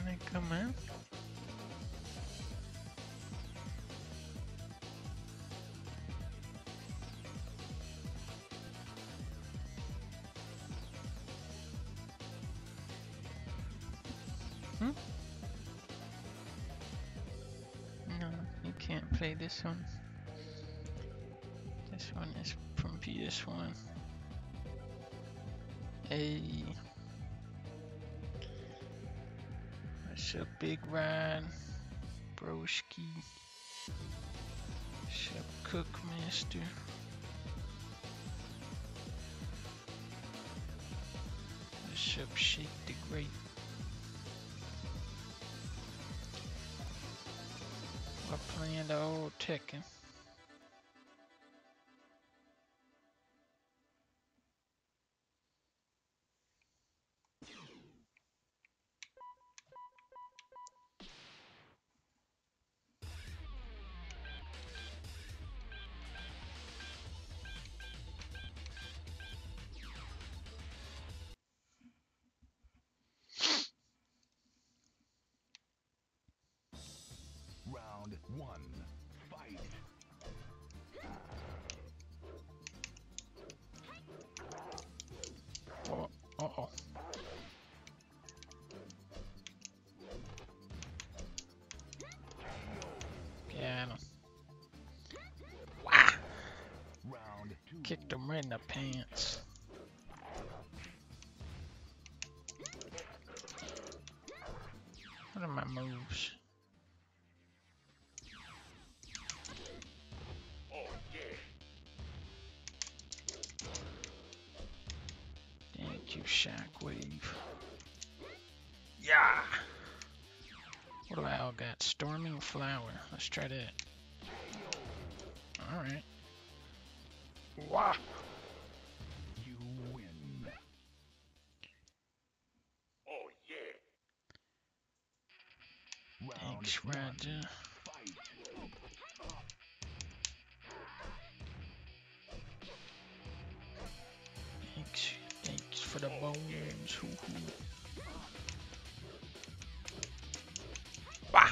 gonna come in. No, you can't play this one. This one is from PS1. Hey. What's up, Big Rod? Broski. What's up, Cookmaster? What's up, Shake the Great? We're playing the old Tekken. Round one, fight. Oh, uh-oh. Got him. Wow! Round two. Kicked him right in the pants. What are my moves? Thank you, Shockwave. Yeah! What do I all got? Storming Flower. Let's try that. Alright. Wow! You win. Oh yeah. Round Thanks, one, Roger. fight. Thanks for the bones. Hoo-hoo. Wah!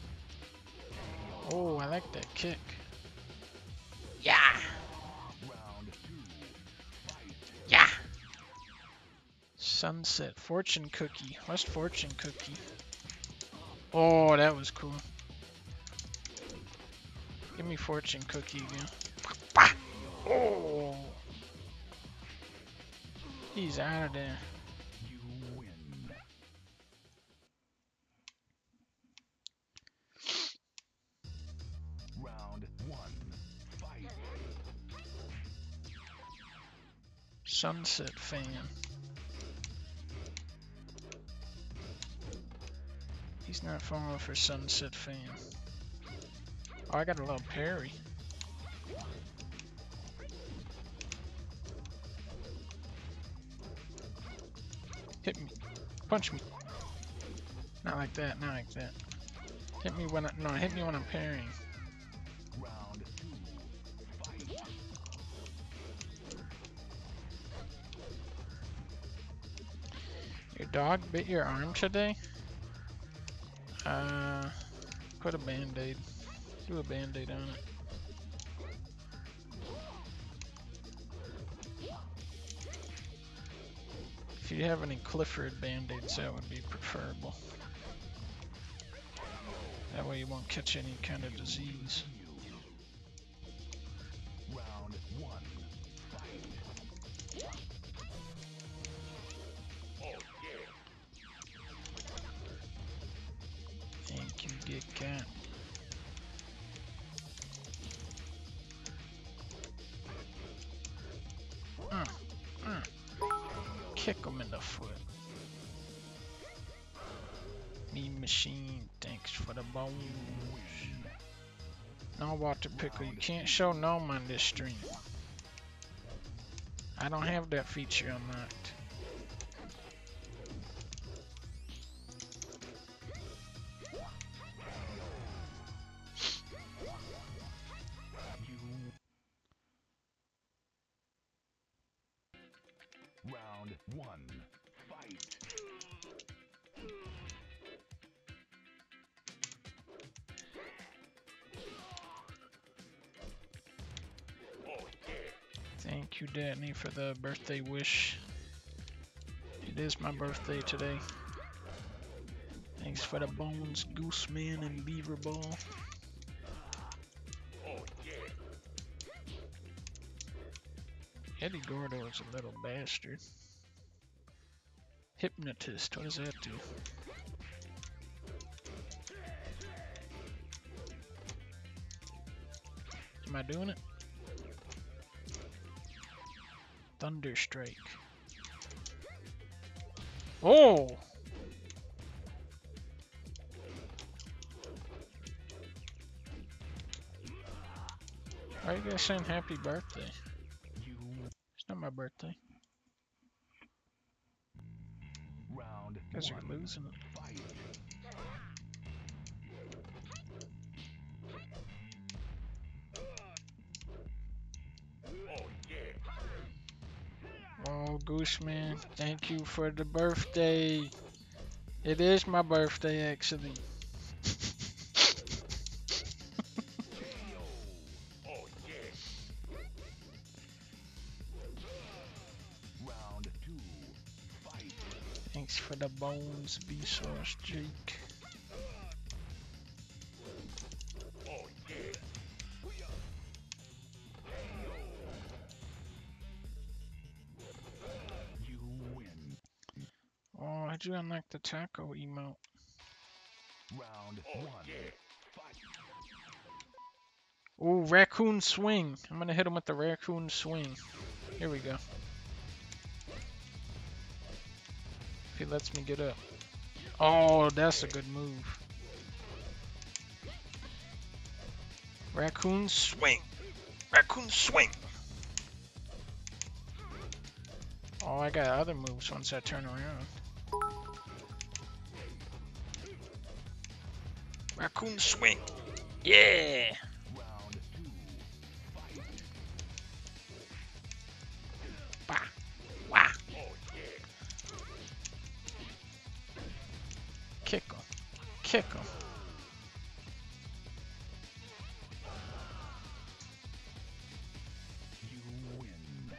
Oh, I like that kick. Yeah! Round two, fight. Yeah! Sunset Fortune Cookie. What's Fortune Cookie? Oh, that was cool. Give me Fortune Cookie again. Bah! Oh! He's out of there. You win. Round one, fight. Sunset Fan. He's not falling for Sunset Fan. Oh, I got a little parry. Hit me. Punch me. Not like that, not like that. Hit me when hit me when I'm parrying. Round two, fight. Your dog bit your arm today? Put a band-aid. Do a band-aid on it. If you have any Clifford band-aids, that would be preferable. That way you won't catch any kind of disease. Round one, fight. Thank you, Dick Cat. Kick him in the foot. Mean Machine, thanks for the bones. No, Water Pickle, you can't show gnome on this stream. I don't have that feature unlocked. Round one, fight. Thank you, Danny, for the birthday wish. It is my birthday today. Thanks for the bones, Gooseman and Beaver Ball. Eddie Gordo is a little bastard. Hypnotist, what does that do? Am I doing it? Thunderstrike. Oh! Why are you guys saying happy birthday? It's not my birthday. Round You guys are one. losing it. Fight. Oh, Gooseman, thank you for the birthday. It is my birthday, actually. Round two. Fight. Thanks for the bones, B-Sauce Jake. You win. Oh, how'd you unlock the taco emote? Round one. Fight. Oh, raccoon swing. I'm gonna hit him with the raccoon swing. Here we go. If he lets me get up. Oh, that's a good move. Raccoon swing. Raccoon swing. Oh, I got other moves once I turn around. Raccoon swing. Yeah. Round two. Fight. Bah. Wah. Kick him. Kick him. You win.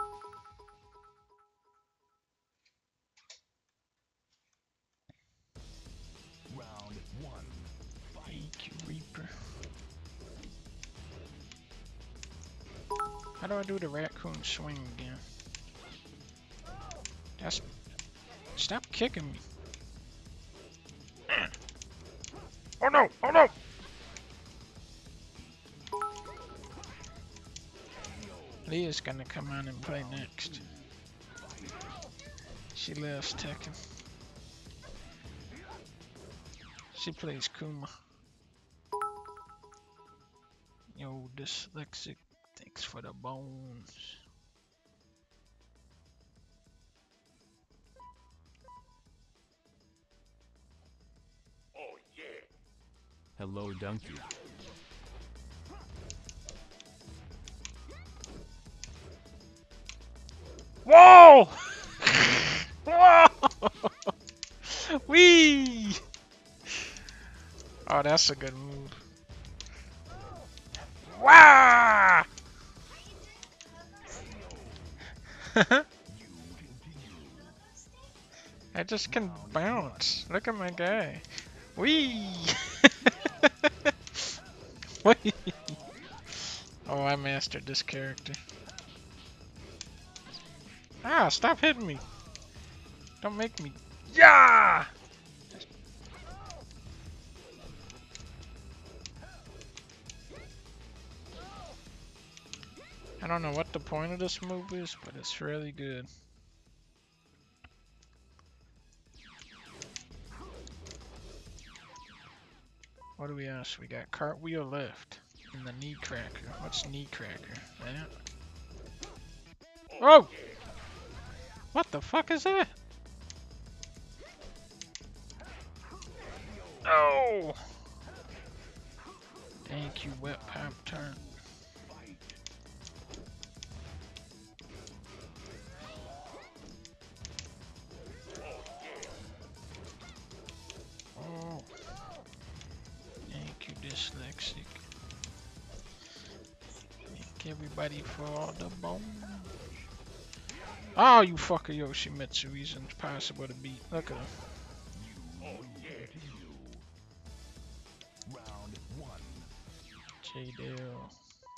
Round one. Thank you, Reaper. How do I do the raccoon swing again? That's... Stop kicking me. Oh no! Oh no! Leah's gonna come on and play next. She loves Tekken. She plays Kuma. Yo, dyslexic. Thanks for the bones. Hello, Donkey. Whoa! Whoa! Wee! Oh, that's a good move. Wow! I just can bounce. Look at my guy. Wee! Wee! Oh, I mastered this character. Ah, stop hitting me. Don't make me. Yeah! I don't know what the point of this move is, but it's really good. What do we ask? We got cartwheel left and the knee cracker. What's knee cracker? That? Oh! What the fuck is that? Oh! Thank you, wet pop turn. Oh. Thank you, dyslexic. Thank Everybody for the bone. Oh, you fucker Yoshimitsu. He's impossible to beat. Look at him. Round 1. J-Dale.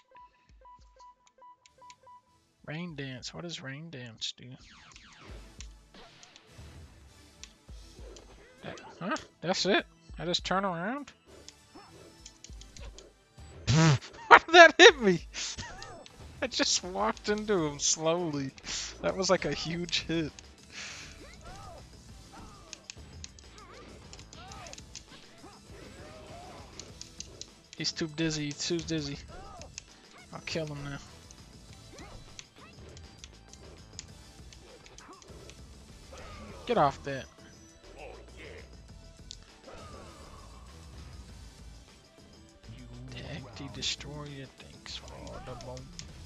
Rain Dance. What does Rain Dance do? Huh? That's it? I just turn around? Why did that hit me? I just walked into him slowly. That was like a huge hit. He's too dizzy. He's too dizzy. I'll kill him now. Get off that. The Ecti Destroyer thinks for the bone.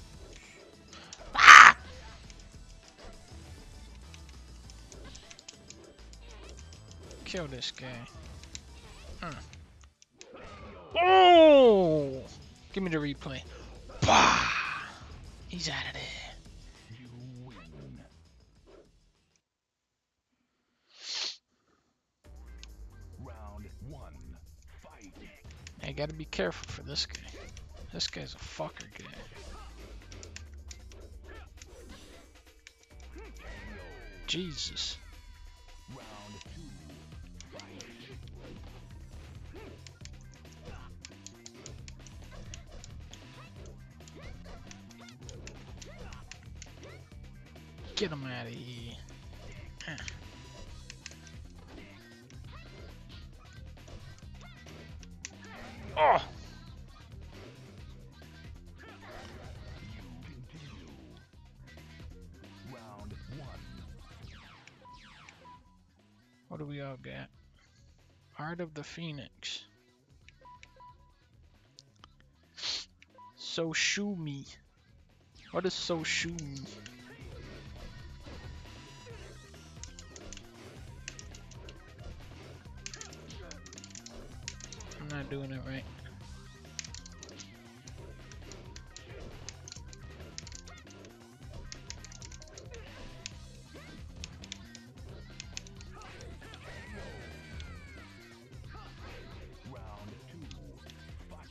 Ah! Kill this guy. Oh! Give me the replay. Bah! He's out of there. You win. Round 1. Fight. I gotta be careful for this guy. This guy's a fucker guy. Jesus. Round 2. Fight. Get him out of here. Oh! You continue. Round 1. What do we all got? Heart of the Phoenix. Soshumi. What is Soshumi? I'm not doing it right. Round 2. Fight.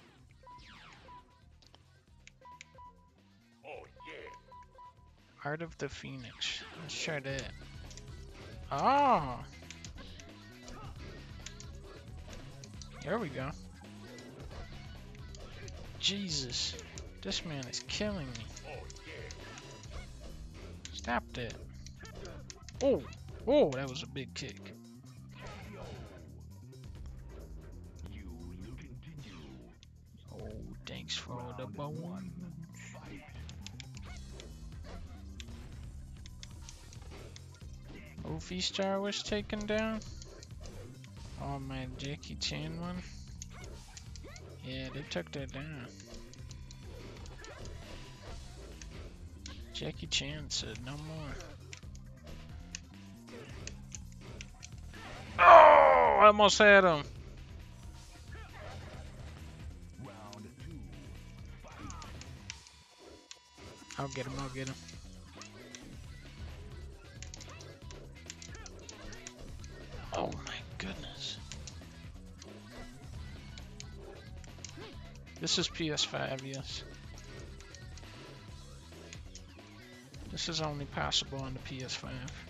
Heart of the Phoenix. Let's try that. Oh! There we go. Jesus. This man is killing me. Stop that. Oh! Oh, that was a big kick. You continue. Oh, thanks for the Round bone. 1. Fight. Luffy Star was taken down. Oh, my Jackie Chan one. Yeah, they took that down. Jackie Chan said no more. Oh, I almost had him. Round 2. Fight. I'll get him, I'll get him. Oh my goodness. This is PS5, yes. This is only possible on the PS5.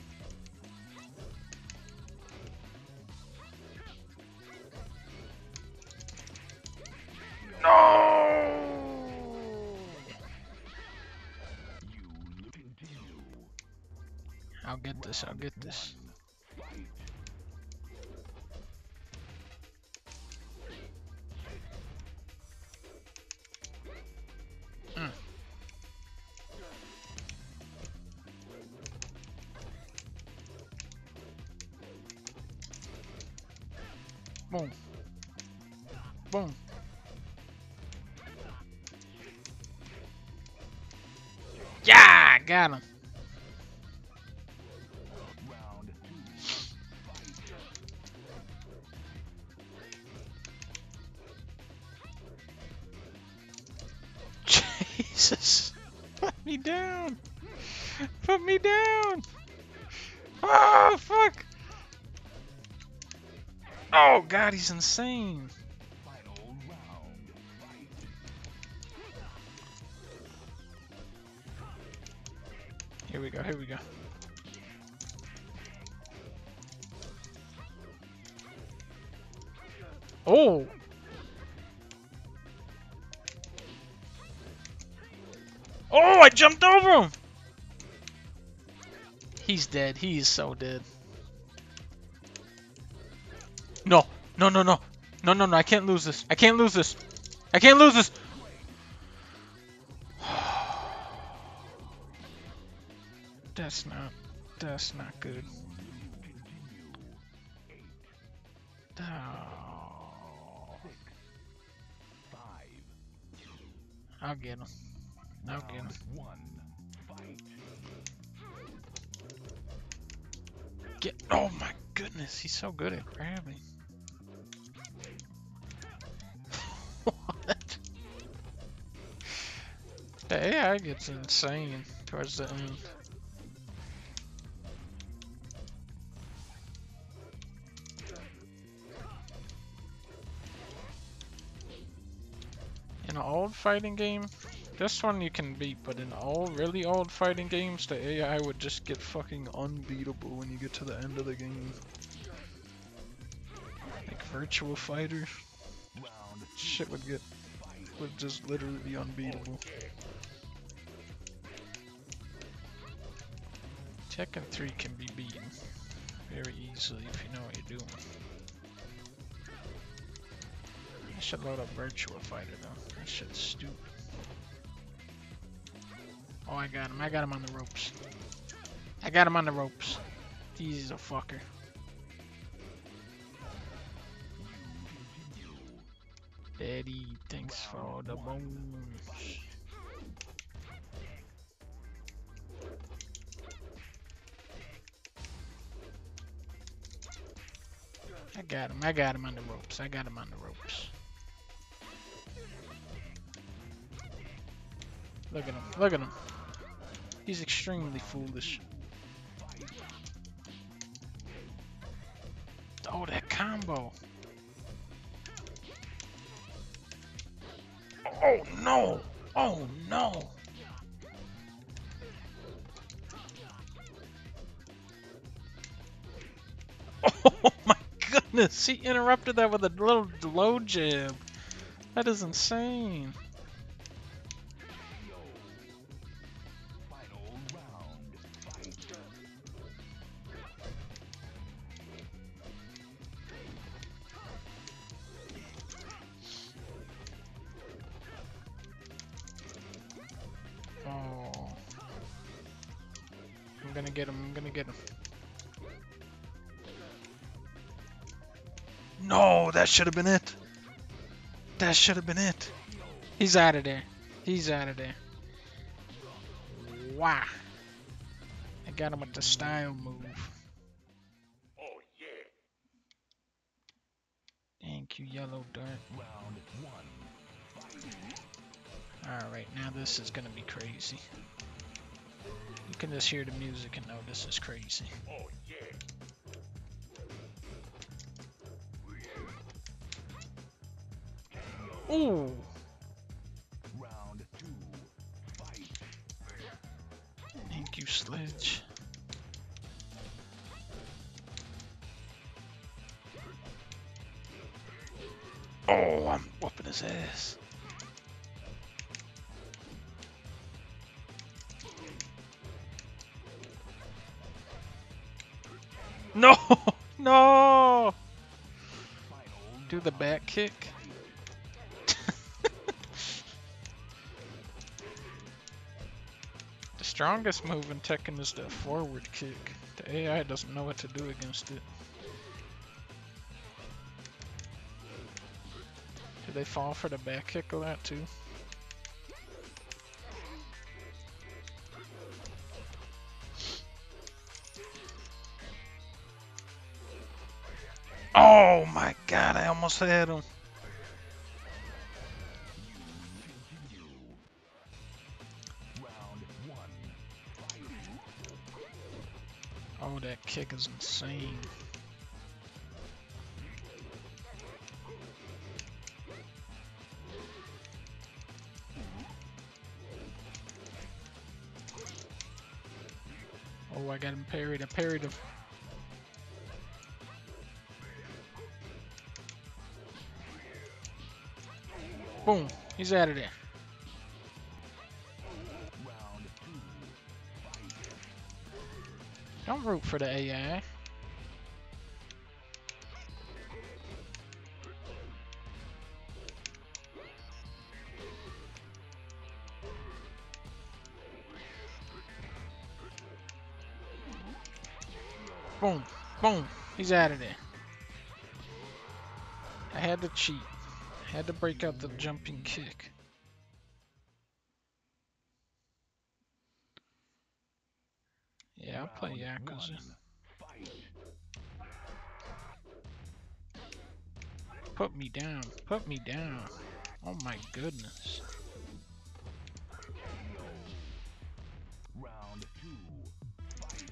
No! You continue. I'll get this, I'll get this. Fight. Boom. Boom. Yeah, got him. Round 2. Fight. Jesus! Put me down! Put me down! Oh, fuck! Oh, God, he's insane. Final round. Fight. Here we go, here we go. Oh! Oh, I jumped over him! He's dead. He is so dead. No. No, no, no. No, no, no. I can't lose this. I can't lose this. I can't lose this. That's not good. Oh. 5. I'll get him. I'll get him. Round 1. Fight. Oh my goodness, he's so good at grabbing. What? The AI gets insane towards the end. In an old fighting game, this one you can beat, but in old, really old fighting games, the AI would just get fucking unbeatable when you get to the end of the game. Like Virtua Fighter, Round shit would just literally be unbeatable. Tekken 3 can be beaten very easily if you know what you're doing. I should load up Virtua Fighter though. That shit's stupid. Oh, I got him. I got him on the ropes. I got him on the ropes. He's a fucker. Daddy, thanks for the bones. I got him. I got him on the ropes. I got him on the ropes. Look at him. Look at him. He's extremely foolish. Oh, that combo. Oh, no. Oh, no. Oh, my goodness. He interrupted that with a little low jab. That is insane. Oh. I'm gonna get him. I'm gonna get him. No, that should have been it. That should have been it. He's out of there. He's out of there. Wow. I got him with the style move. Oh yeah. Thank you, Yellow Dart. Round 1. Alright, now this is gonna be crazy. You can just hear the music and know this is crazy. Oh yeah. Ooh! Round 2. Fight. Thank you, Sledge. Oh, I'm whooping his ass. No! No! Do the back kick. The strongest move in Tekken is the forward kick. The AI doesn't know what to do against it. Do they fall for the back kick a lot too? Oh my god, I almost had him. Oh, that kick is insane. Oh, I got him parried. I parried him. Boom. He's out of there. Round 2. Fight. Don't root for the AI. Boom. Boom. He's out of there. I had to cheat. I had to break out the jumping kick. Yeah, I'll play Round Yakuza. 1. Fight. Put me down. Put me down. Oh my goodness. Round 2. Fight.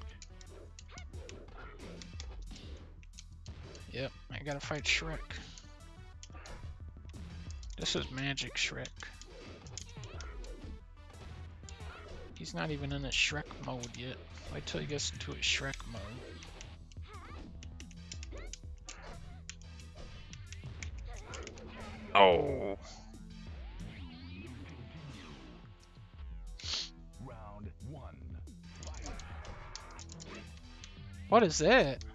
Yep, I gotta fight Shrek. This is Magic Shrek. He's not even in his Shrek mode yet. Wait till he gets into his Shrek mode. Oh! Round 1. Fight. What is that?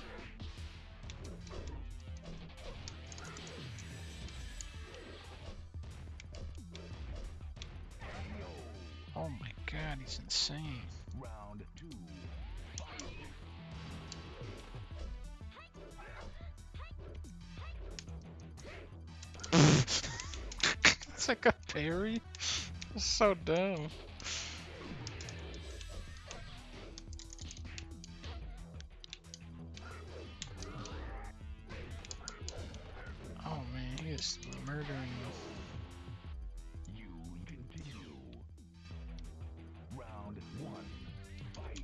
Oh my god, he's insane. Round 2. Fight. It's like a parry? It's so dumb. Oh man, he is murdering me. You continue. Round 1. Fight.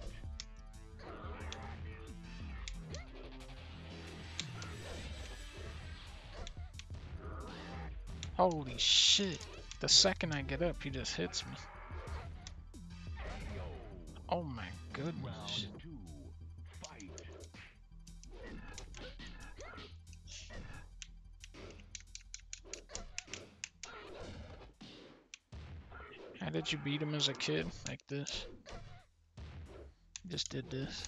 Holy shit. The second I get up, he just hits me. Oh my goodness. Round 2. Fight. How did you beat him as a kid? Like this? Just did this.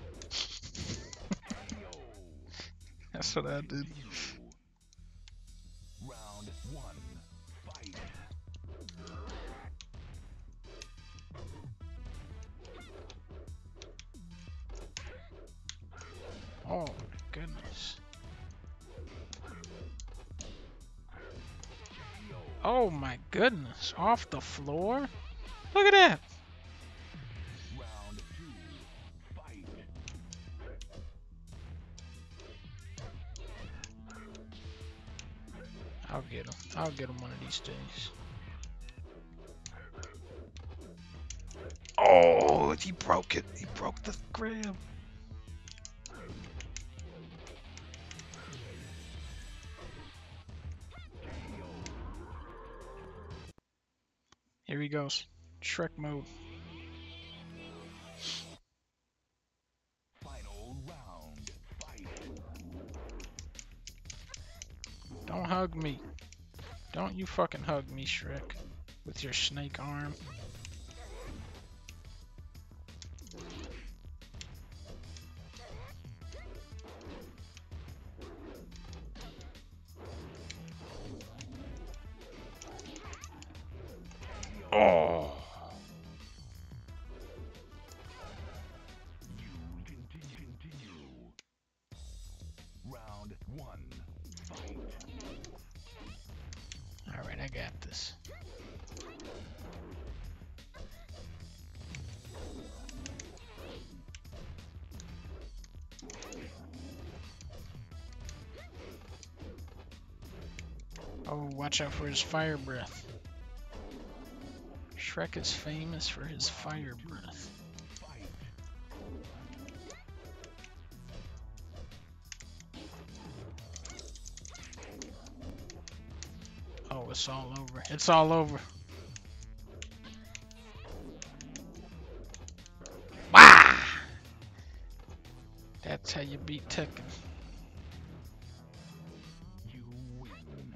That's what I did. Round 1. Fight. Oh my goodness. Oh my goodness. Off the floor? Look at that. Round 2. Fight. I'll get him. I'll get him one of these days. Oh, he broke it. He broke the grab. Here he goes. Shrek mode. Final round. Fight. Don't hug me. Don't you fucking hug me, Shrek. With your snake arm. Oh. You continue. Round 1. Fight. Alright, I got this. Oh, watch out for his fire breath. Shrek is famous for his fire breath. Fight. it's all over. It's all over. Wah! That's how you beat Tekken. You win.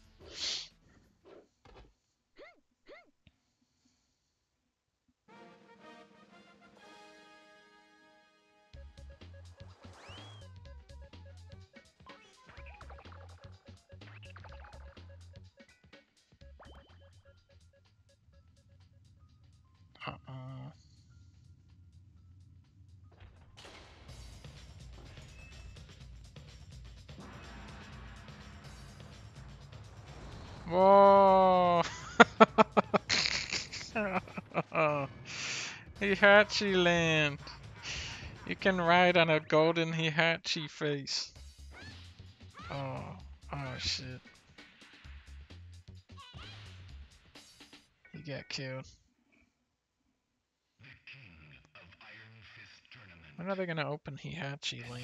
Uh-uh. Whoa! Hihachi land. You can ride on a golden Hihachi face. Oh, oh shit. He got killed. When are they gonna open Hihachi land?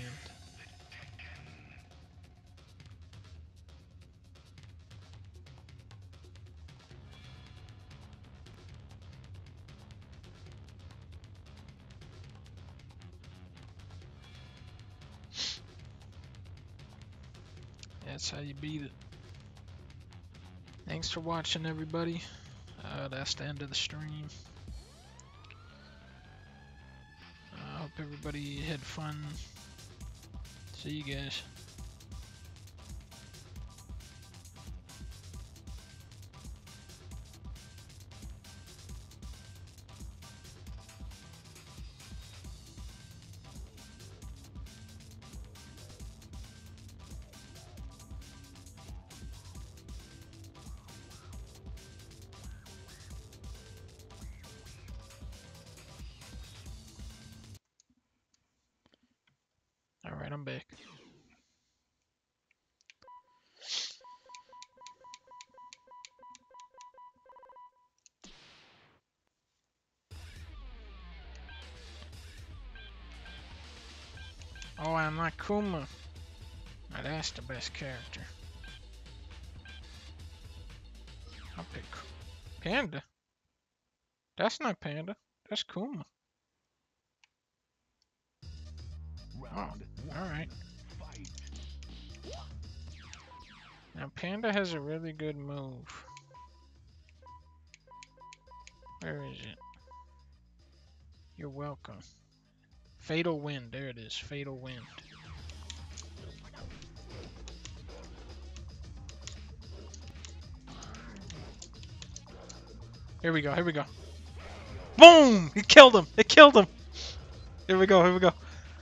That's how you beat it. Thanks for watching, everybody. That's the end of the stream. I hope everybody had fun. See you guys. Alright, I'm back. Oh, I like Kuma. Now that's the best character. I'll pick Panda. That's not Panda. That's Kuma. Oh, alright. Fight. Now Panda has a really good move. Where is it? You're welcome. Fatal Wind. There it is. Fatal Wind. Here we go. Here we go. Boom! He killed him. It killed him. Here we go. Here we go.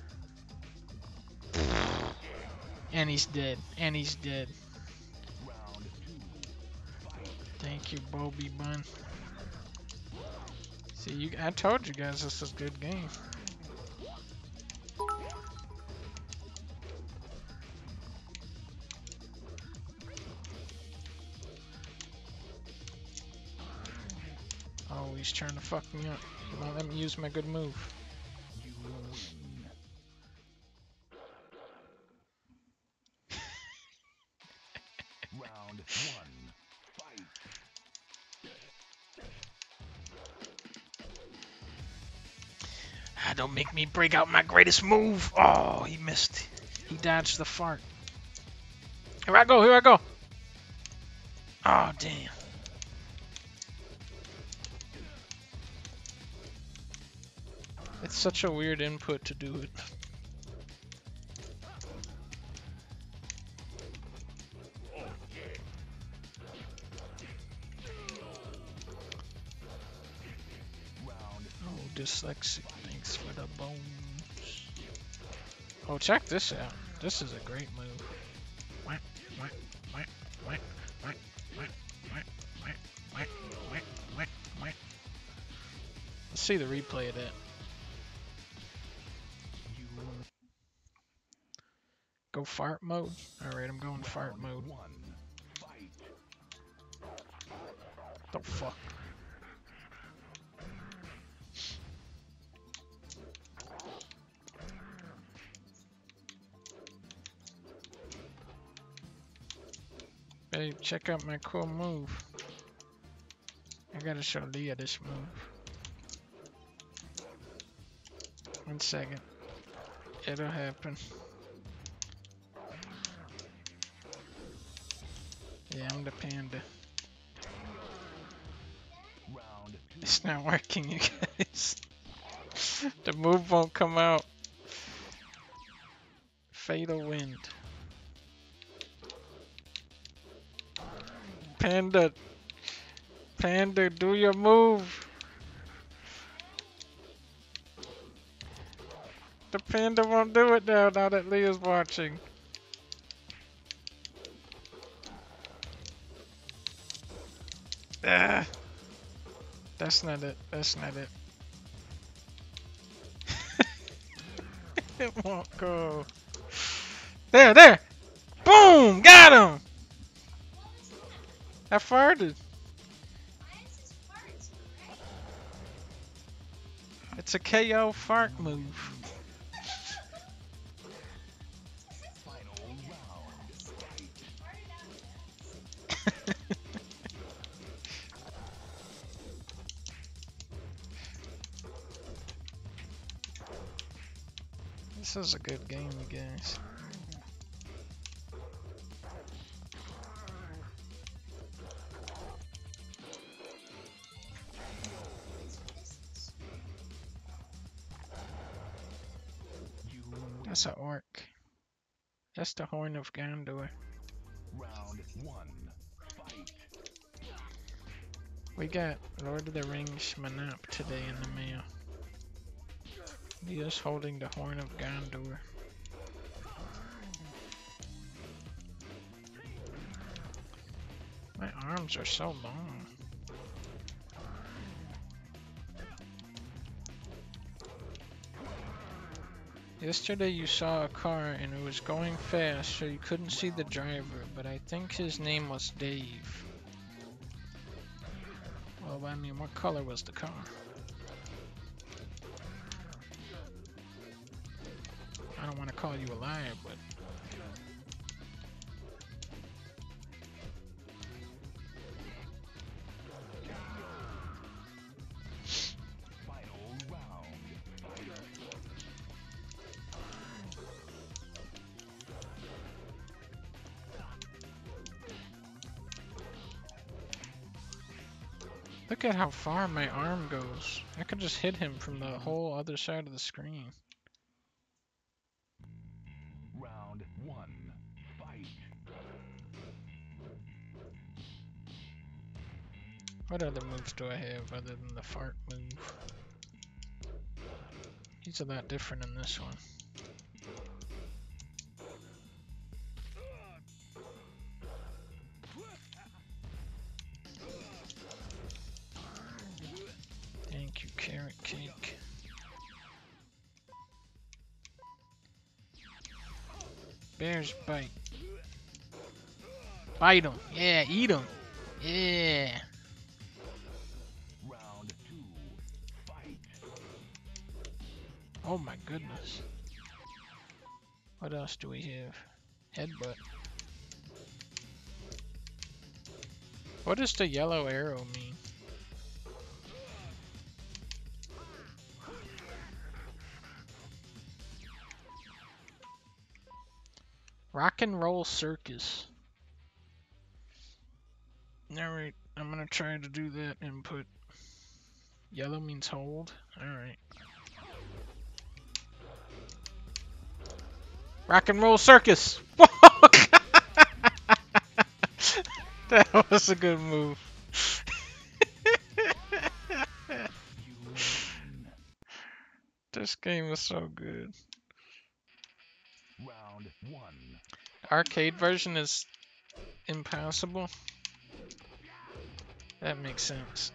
And he's dead. And he's dead. Round 2. Fight. Thank you, Bobby Bun. See, I told you guys this is a good game. Oh, he's trying to fuck me up. He won't let me use my good move. You win. Round 1. Fight. Ah, don't make me break out my greatest move. Oh, he missed. He dodged the fart. Here I go. Here I go. Oh, damn. It's such a weird input to do it. Round. Oh, dyslexic. Thanks for the bones. Oh, check this out. This is a great move. Whack, whack, whack, whack, whack, whack, whack, whack, whack, whack, whack, whack. Let's see the replay of that. You Go fart mode? Alright, I'm going fart mode. 1. Fight. The fuck? Hey, check out my cool move. I gotta show Leah this move. 1 second. It'll happen. Yeah, I'm the panda. Round two. It's not working, you guys. The move won't come out. Fatal wind. Panda. Panda, do your move. The panda won't do it now that Leah's watching. Ah. That's not it. That's not it. It won't go. There, there! Boom! Got him! I farted. It's a KO fart move. Final round. Fight. This is a good game, you guys. You win. That's an orc. That's the Horn of Gondor. Round one. Fight. We got Lord of the Rings Manap today in the mail. He is holding the Horn of Gondor. My arms are so long. Yesterday you saw a car and it was going fast so you couldn't see the driver, but I think his name was Dave. Well, I mean, what color was the car? I don't want to call you a liar, but... Final round. Fight. Look at how far my arm goes. I could just hit him from the whole other side of the screen. Round one. Fight. What other moves do I have other than the fart move? He's a lot different in this one. Thank you, carrot cake. Bear's bite. Bite him. Yeah, eat him. Yeah. Round two. Fight. Oh my goodness. What else do we have? Headbutt. What does the yellow arrow mean? Rock and roll circus. Alright, I'm gonna try to do that input. Yellow means hold. Alright. Rock and roll circus! That was a good move. You win. This game is so good. Round one. Arcade version is impossible. That makes sense.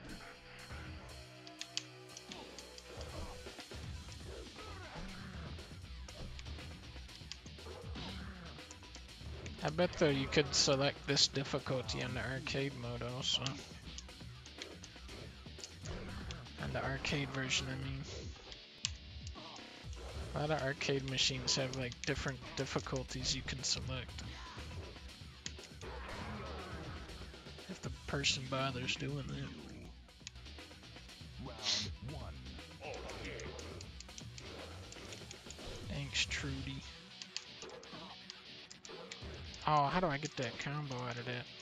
I bet though you could select this difficulty on the arcade mode also. On the arcade version, I mean. A lot of arcade machines have like different difficulties you can select. person bothers doing that. Round one. Thanks, Trudy. Oh, how do I get that combo out of that?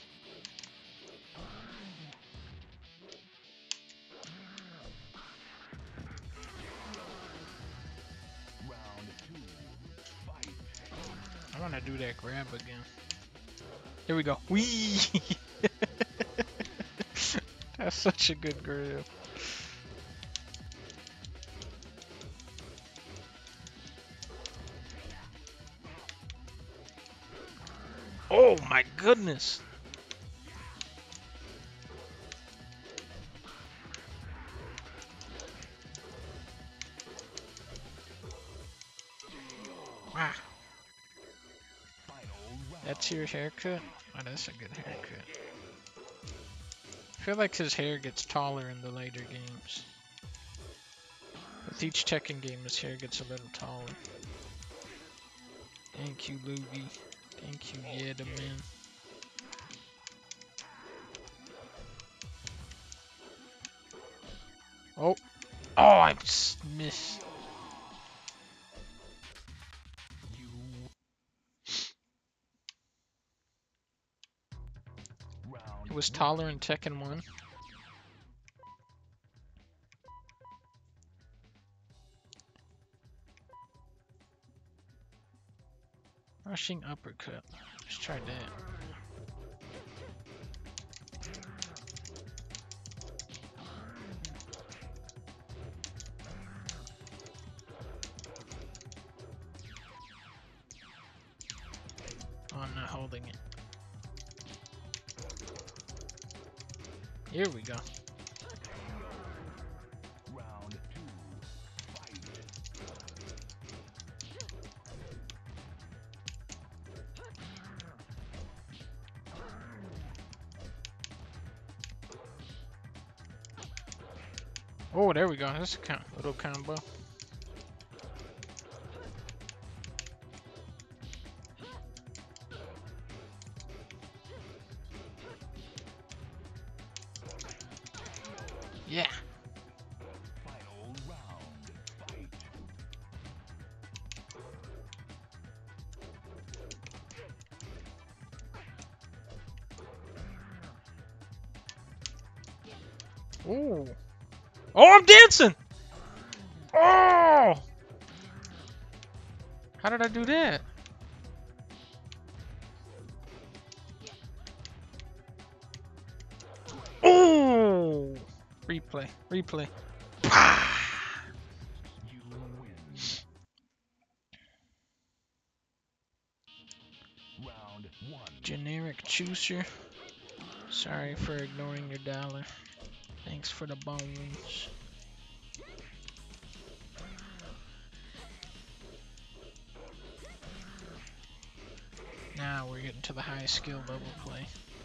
Round two. Fight. I want to do that grab again. Here we go. Whee! That's such a good grab. Oh my goodness! Wow. Final round. That's your haircut? Oh, that's a good haircut. I feel like his hair gets taller in the later games. With each Tekken game, his hair gets a little taller. Thank you, Luigi. Thank you, Yedaman. Oh. Oh, I missed. Round It was taller in Tekken 1. Rushing uppercut. Let's try that. Oh, I'm not holding it. Here we go. Round two. Fight. Oh, there we go. That's a little combo. Yeah. Final round. Fight. Ooh. Oh, I'm dancing! Oh! How did I do that? Oh! Replay. Replay. You win. Round one. Generic chooser. Sorry for ignoring your dollar. Thanks for the bones. Now we're getting to the high skill level play.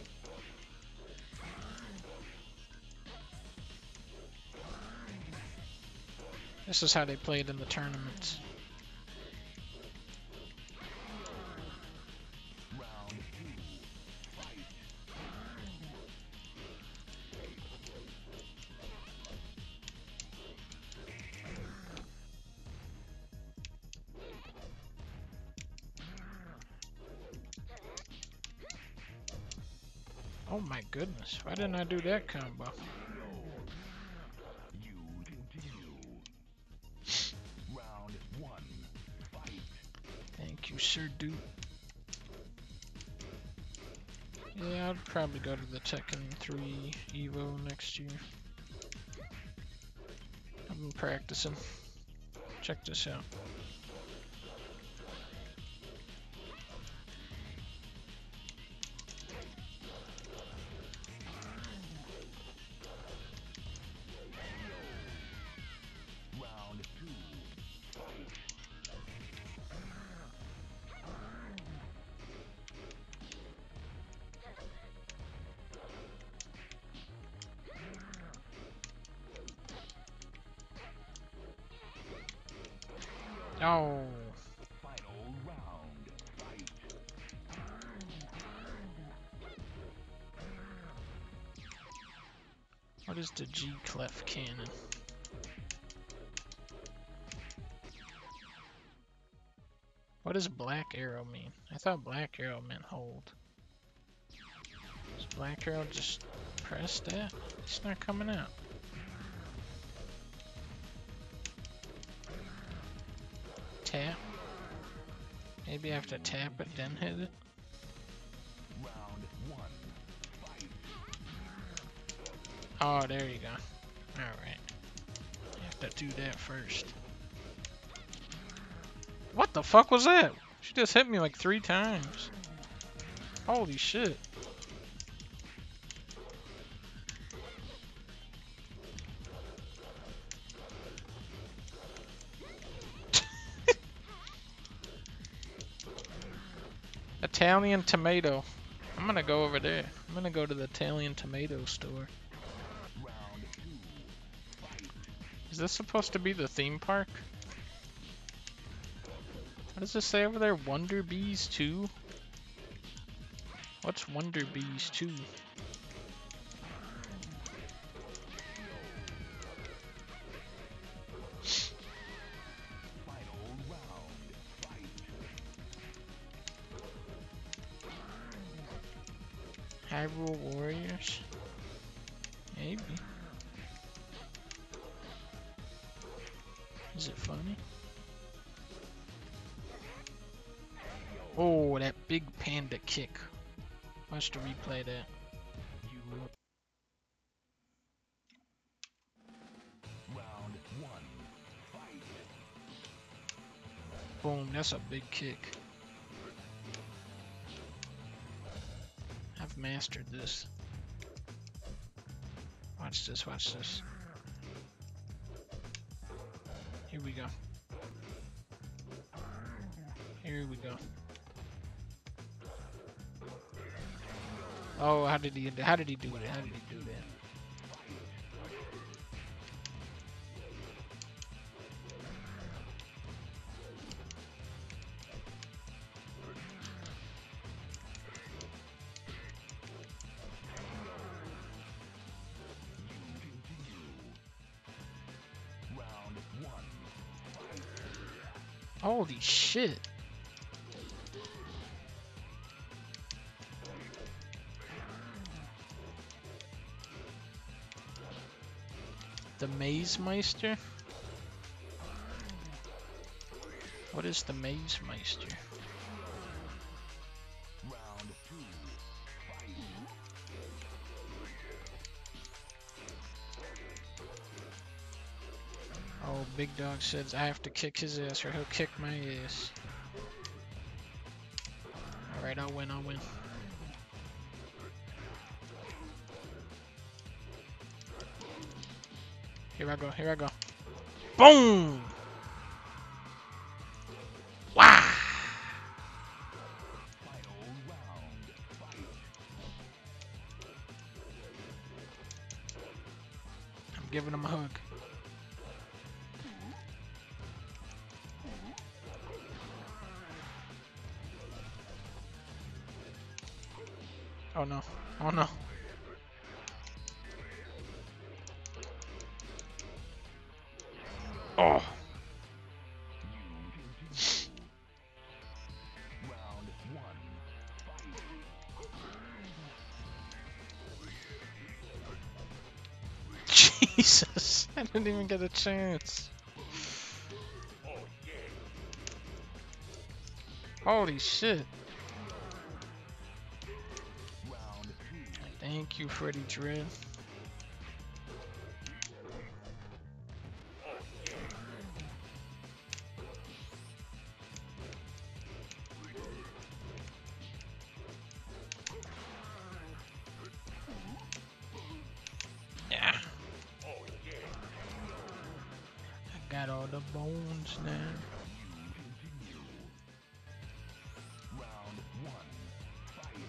This is how they played in the tournaments. Round two. Fight. Oh my goodness, why didn't I do that combo? You continue. Round one. Fight. Thank you, Sir Duke. Yeah, I'd probably go to the Tekken 3 Evo next year. I've been practicing. Check this out. Round two. Fight. Oh, Final round. Fight. What is the G clef cannon? What does black arrow mean? I thought black arrow meant hold. Does black arrow just press that? It's not coming out. Tap. Maybe I have to tap it, then hit it. Round one. Fight. Oh, there you go. Alright. You have to do that first. What the fuck was that? She just hit me like 3 times. Holy shit. Italian tomato. I'm gonna go over there. I'm gonna go to the Italian tomato store. Round two. Fight. Is this supposed to be the theme park? What does this say over there? Wonder Bees 2? What's Wonder Bees 2? Final round. Fight. Hyrule Warriors? Maybe. Is it funny? Oh, that big panda kick. Watch the replay of that. Round one. Fight. Boom, that's a big kick. I've mastered this. Watch this, watch this. Here we go. Here we go. Oh, how did he do it? How did he do that? Round one. Holy shit. The Maze Meister? What is the Maze Meister? Round two. Fight. Oh, Big Dog says I have to kick his ass or he'll kick my ass. Alright, I'll win. Here I go. Boom! Wow! Final round. Fight. I'm giving him a hug. Oh no. Oh no. Oh. Round one. Fight. Jesus. I didn't even get a chance. Holy shit. Round two. Thank you, Freddy Dread. Yeah. I got all the bones now. Continue. Round one. Fight.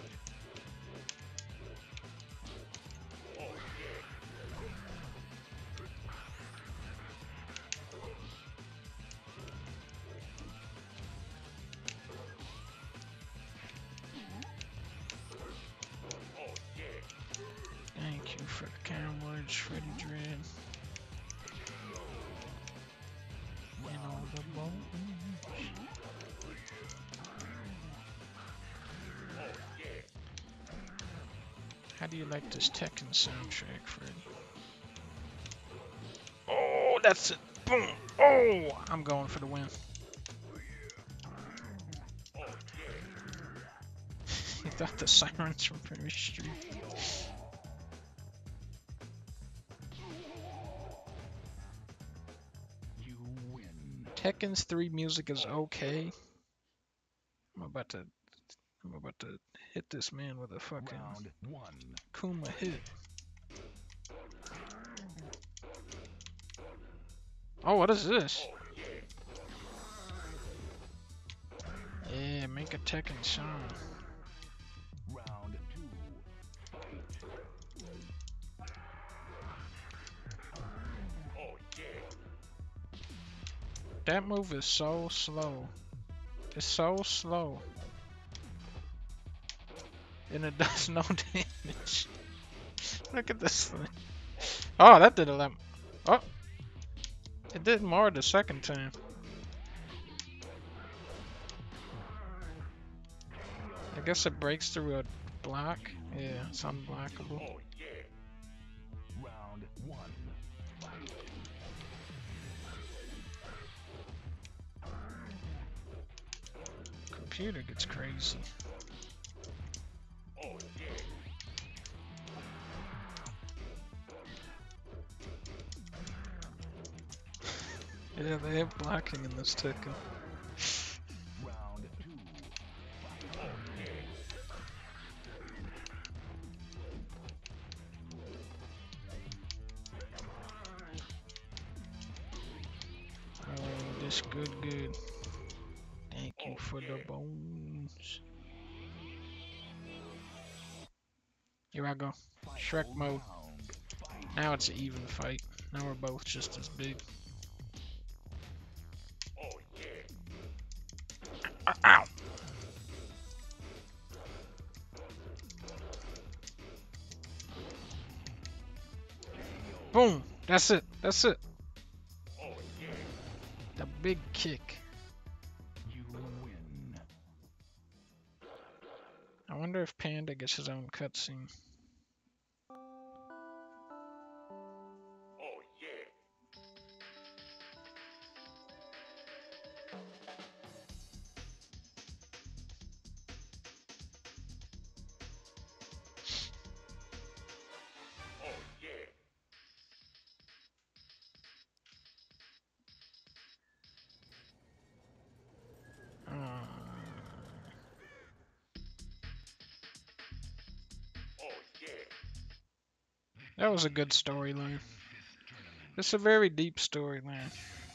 Thank you for the cameras, Freddy Dread. And all the bones. How do you like this Tekken soundtrack, Freddy? Oh, that's it. Boom. Oh, I'm going for the win. You thought the sirens from Perry Street. You win. Tekken's 3 music is okay. I'm about to hit this man with a fucking Round 1. Kuma hit. Oh, what is this? Yeah, make a Tekken song. Round 2. That move is so slow. It's so slow. And it does no damage. Look at this thing. Oh, that did a lot. Oh. It did more the second time. I guess it breaks through a block. Yeah, it's unblockable. Round 1. Computer gets crazy. Yeah, they have blocking in this Tekken. Round 2. Oh, this good. Thank you for the bones. Here I go. Shrek mode. Now it's an even fight. Now we're both just as big. Ow! Boom! That's it. That's it. The big kick. You win. I wonder if Panda gets his own cutscene. That was a good storyline. It's a very deep storyline.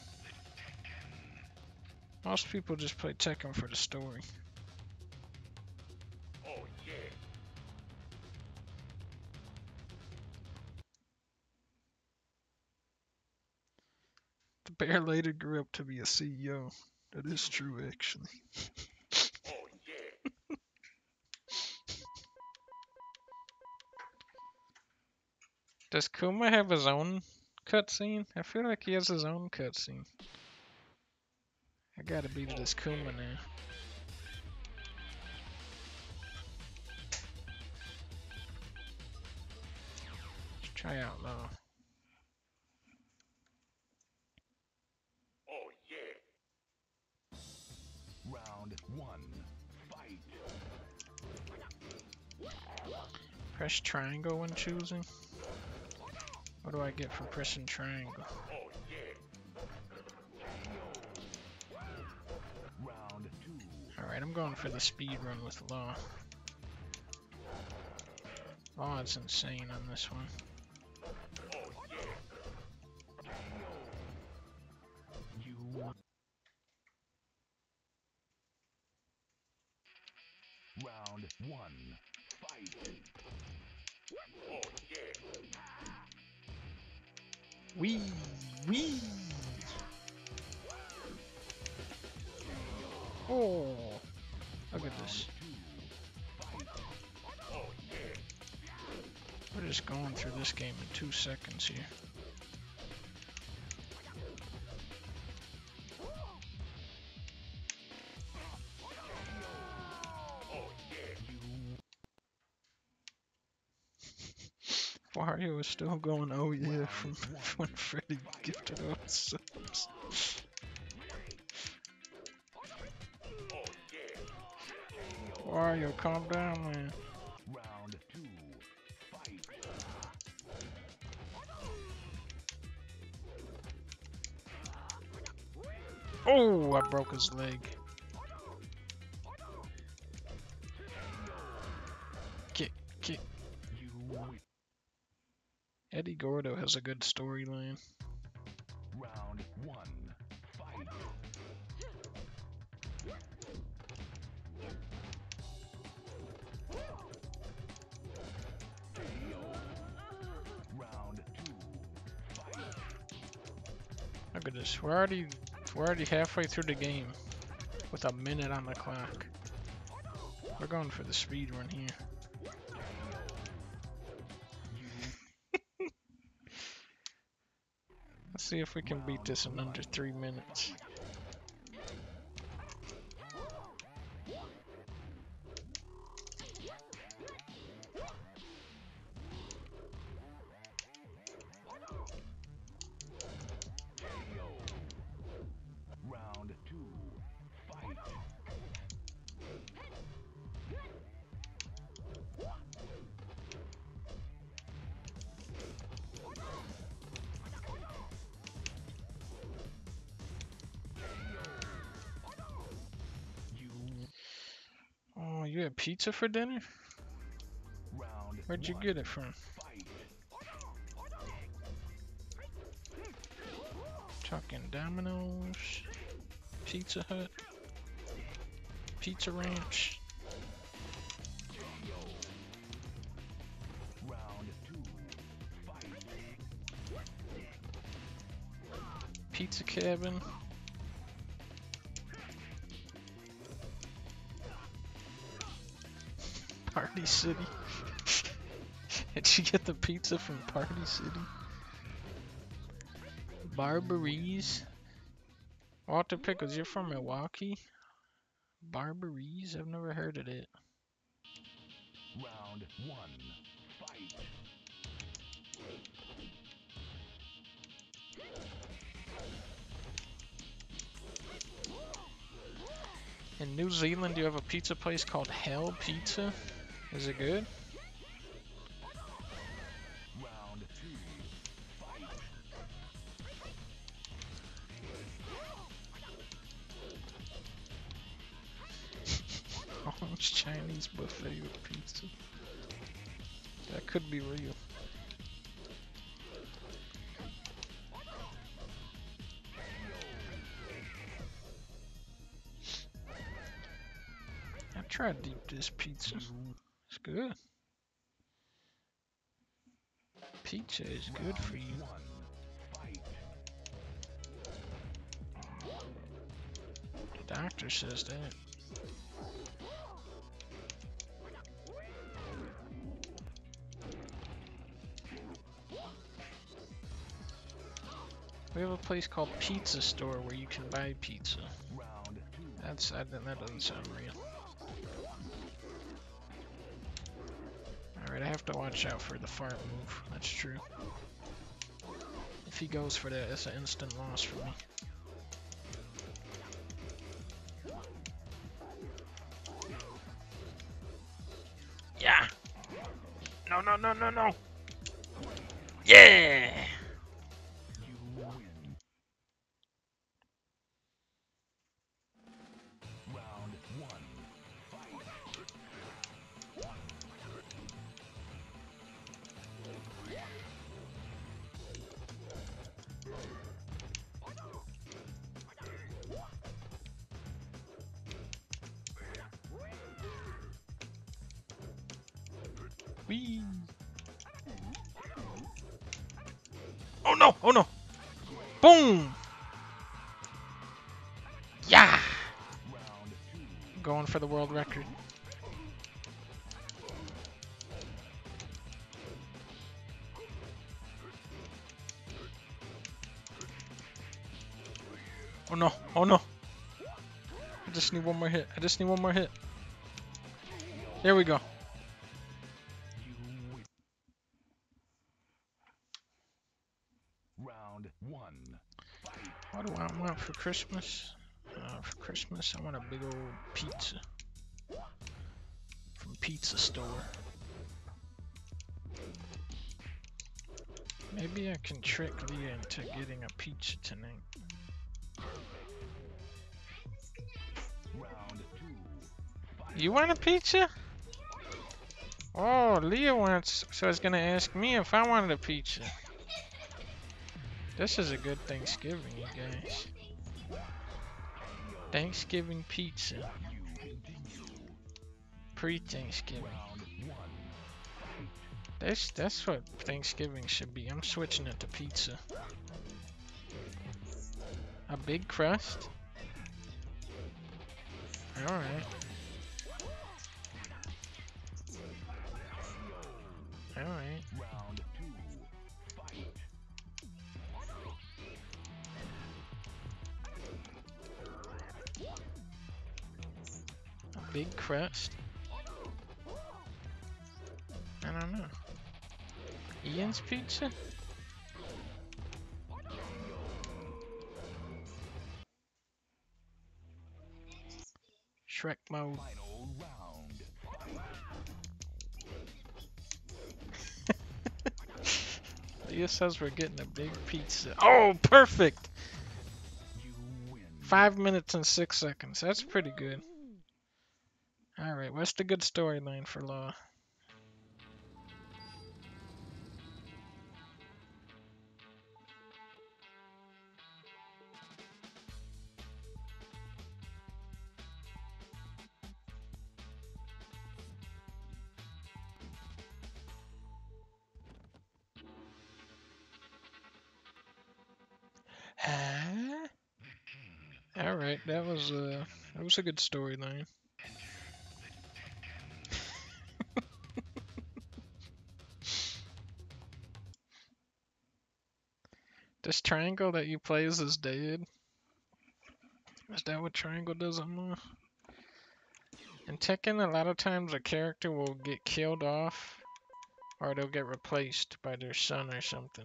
Most people just play Tekken for the story. The bear later grew up to be a CEO. That is true, actually. Does Kuma have his own cutscene? I feel like he has his own cutscene. I gotta beat this Kuma now. Let's try Outlaw. Round 1. Fight. Press triangle when choosing. What do I get for pressing triangle? Round 2. Alright, I'm going for the speed run with Law. Law is insane on this one. You win. Round 1. Fight. Wee! Oh! Look at this. What just going through this game in 2 seconds here. Wario is still going, oh yeah, from when Freddy gifted us subs. Wario, calm down, man. Round 2. Fight. Oh, I broke his leg. Kick, kick. You win. Eddie Gordo has a good storyline. Round 1. Fight. Round 2. Fight. Look at this. We're already halfway through the game with a minute on the clock. We're going for the speed run here. Let's see if we can beat this in under 3 minutes. Round 2. Fight. Oh, you had pizza for dinner? Round Where'd you 1. get it from? Fight. Talking Domino's, Pizza Hut, Pizza Ranch. Round 2. Fight. Pizza Cabin. Party City. Did you get the pizza from Party City? Barbaries. Walter Pickles, you're from Milwaukee? Barbaries? I've never heard of it. Round 1. Fight. In New Zealand, you have a pizza place called Hell Pizza. Is it good? Round 2. Fight. Orange Chinese buffet with pizza. That could be real. I tried deep dish pizza. It's good. Pizza is good for you. 1. Fight. The doctor says that. We have a place called Pizza Store where you can buy pizza. Round 2. That doesn't sound real. Alright, I have to watch out for the fart move. That's true. If he goes for that, it's an instant loss for me. Yeah! No, no, no, no, no! Yeah! You win. Round 1. Fight. Whee! Oh no! Oh no! Boom! Yeah! Round 2. Going for the world record. Oh no, oh no. I just need one more hit. I just need one more hit. There we go. You win. Round 1. What do I want for Christmas? For Christmas, I want a big old pizza from Pizza Store. Maybe I can trick Leah into getting a pizza tonight. Round 2. You want a pizza? Oh, Leah wants, so I was gonna ask me if I wanted a pizza. This is a good Thanksgiving, you guys. Thanksgiving pizza. Pre-Thanksgiving. Round 1. That's what Thanksgiving should be. I'm switching it to pizza. A big crust? Alright. Alright. Round 2. Fight. A big crust? I don't know. Ian's Pizza? Shrek mode. Final round. Leah says we're getting a big pizza. Oh, perfect! You win. 5 minutes and 6 seconds. That's pretty good. Alright, what's the good storyline for Law? Huh? Alright, that was a good storyline. This triangle that you play is dead. Is that what triangle does on Law? In Tekken, a lot of times a character will get killed off, or they'll get replaced by their son or something.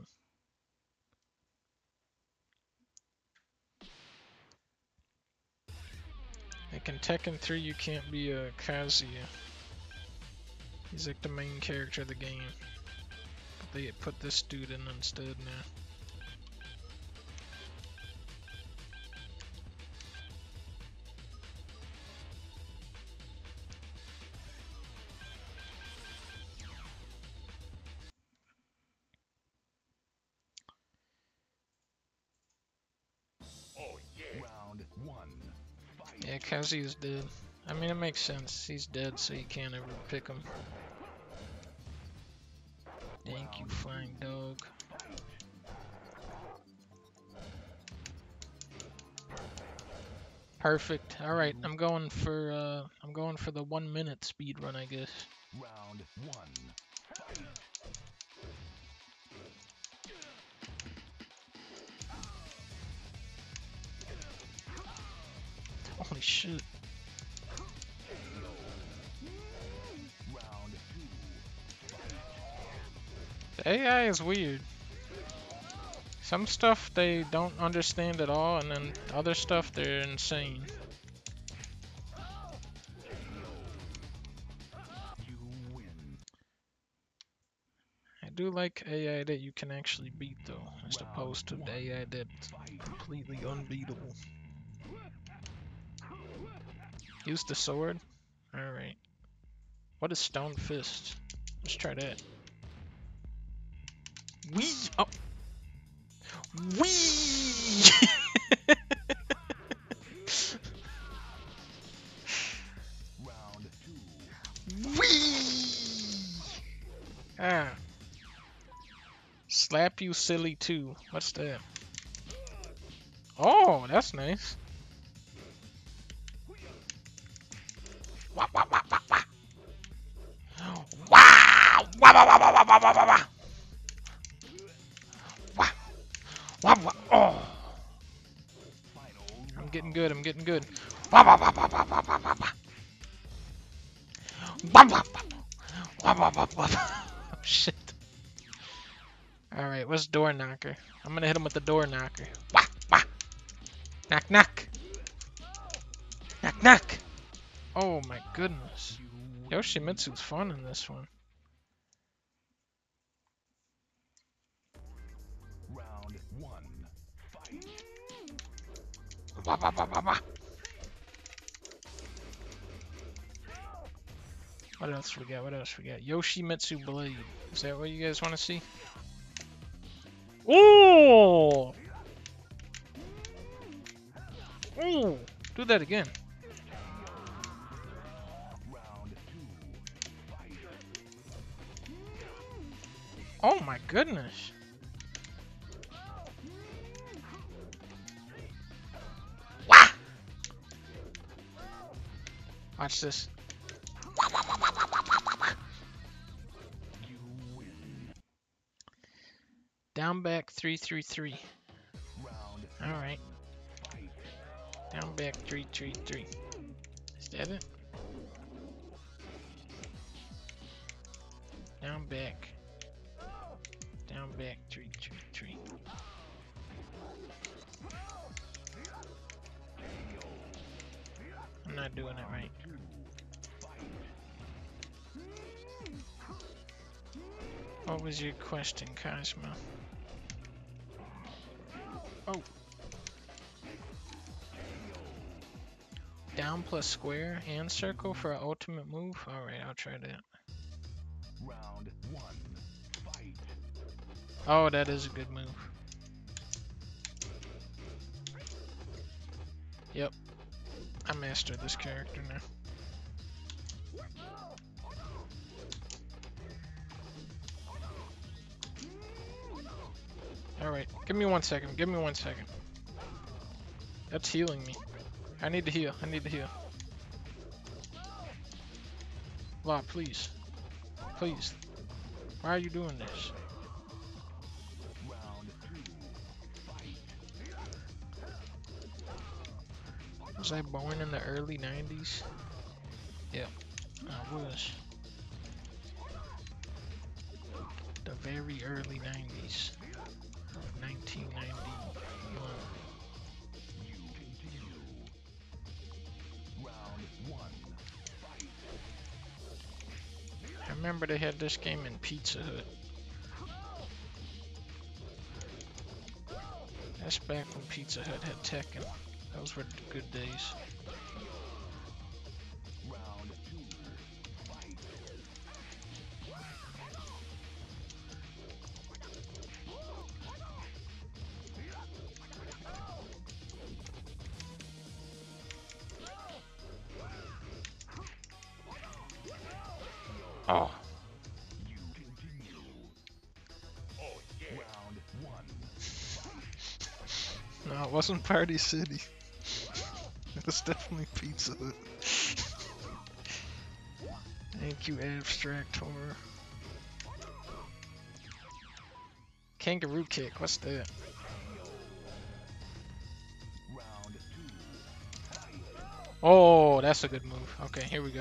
Like in Tekken 3, you can't be a Kazuya. He's like the main character of the game. But they put this dude in instead now. Round 1. Fight. Yeah, Kazuya's dead. I mean, it makes sense. He's dead, so you can't ever pick him. Thank you, flying dog. Perfect. All right, I'm going for the 1 minute speed run, I guess. Round 1. Fight. Holy shit. Round 2. The AI is weird. Some stuff they don't understand at all, and then other stuff they're insane. You win. I do like AI that you can actually beat though, as opposed to the AI that's completely unbeatable. Use the sword? Alright. What is Stone Fist? Let's try that. Wee! Oh! Wee! Round 2. Wee! Ah. Slap you silly too. What's that? Oh, that's nice. Wah, wah, wah, wah, wah. Wow! Wah, wah, wah, wah, wah, wah, wah, wah. Wah. Wah, wah. Oh. Final getting good. I'm getting good. Wah, wah, wah, wah, wah, wah, wah, wah, wah. Wah, wah, wah, wah, wah, wah, wah. Oh, shit. Alright, what's door knocker? I'm gonna hit him with the door knocker. Wah, wah. Knock, knock. Knock, knock. Oh my goodness. Yoshimitsu's fun in this one. Round 1. Fight. Wah, wah, wah, wah, wah. What else we got? What else we got? Yoshimitsu Blade. Is that what you guys want to see? Ooh! Ooh! Do that again. Round 2. Fight. Oh my goodness. Wah! Watch this. You win. Down back 333. Round Alright. fight. Down back 333. Is that it? Down back. Down back 333. I'm not doing it right. What was your question, Cosmo? Oh. Down plus square and circle for an ultimate move? Alright, I'll try that. Round 1. Fight. Oh, that is a good move. Yep. I mastered this character now. Alright, give me 1 second. Give me 1 second. That's healing me. I need to heal. I need to heal. Law, please. Please. Why are you doing this? Round 2. Fight. Was I born in the early 90s? Yep, I was. The very early 90s. Of 1991. You continue. Round 1. Fight. I remember they had this game in Pizza Hut. That's back when Pizza Hut had Tekken. Those were the good days. Round 2. Fight. Oh. You continue. Round 1. No, it wasn't Party City. It was definitely Pizza Hut. Thank you, Abstract Horror. Kangaroo Kick, what's that? Round 2. Fight. Oh, that's a good move. Okay, here we go.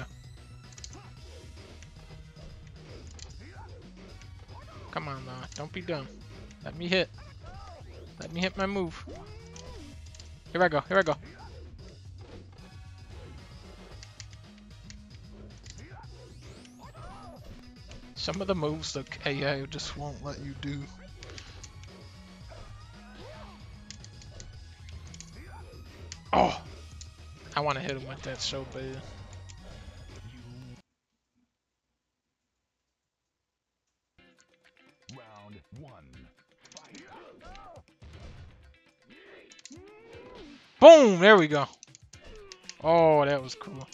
Come on, now. Don't be dumb. Let me hit. Let me hit my move. Here I go. Here I go. Some of the moves the AI just won't let you do. Oh! I want to hit him with that so bad. Round 1. Fight. Boom! There we go. Oh, that was cool.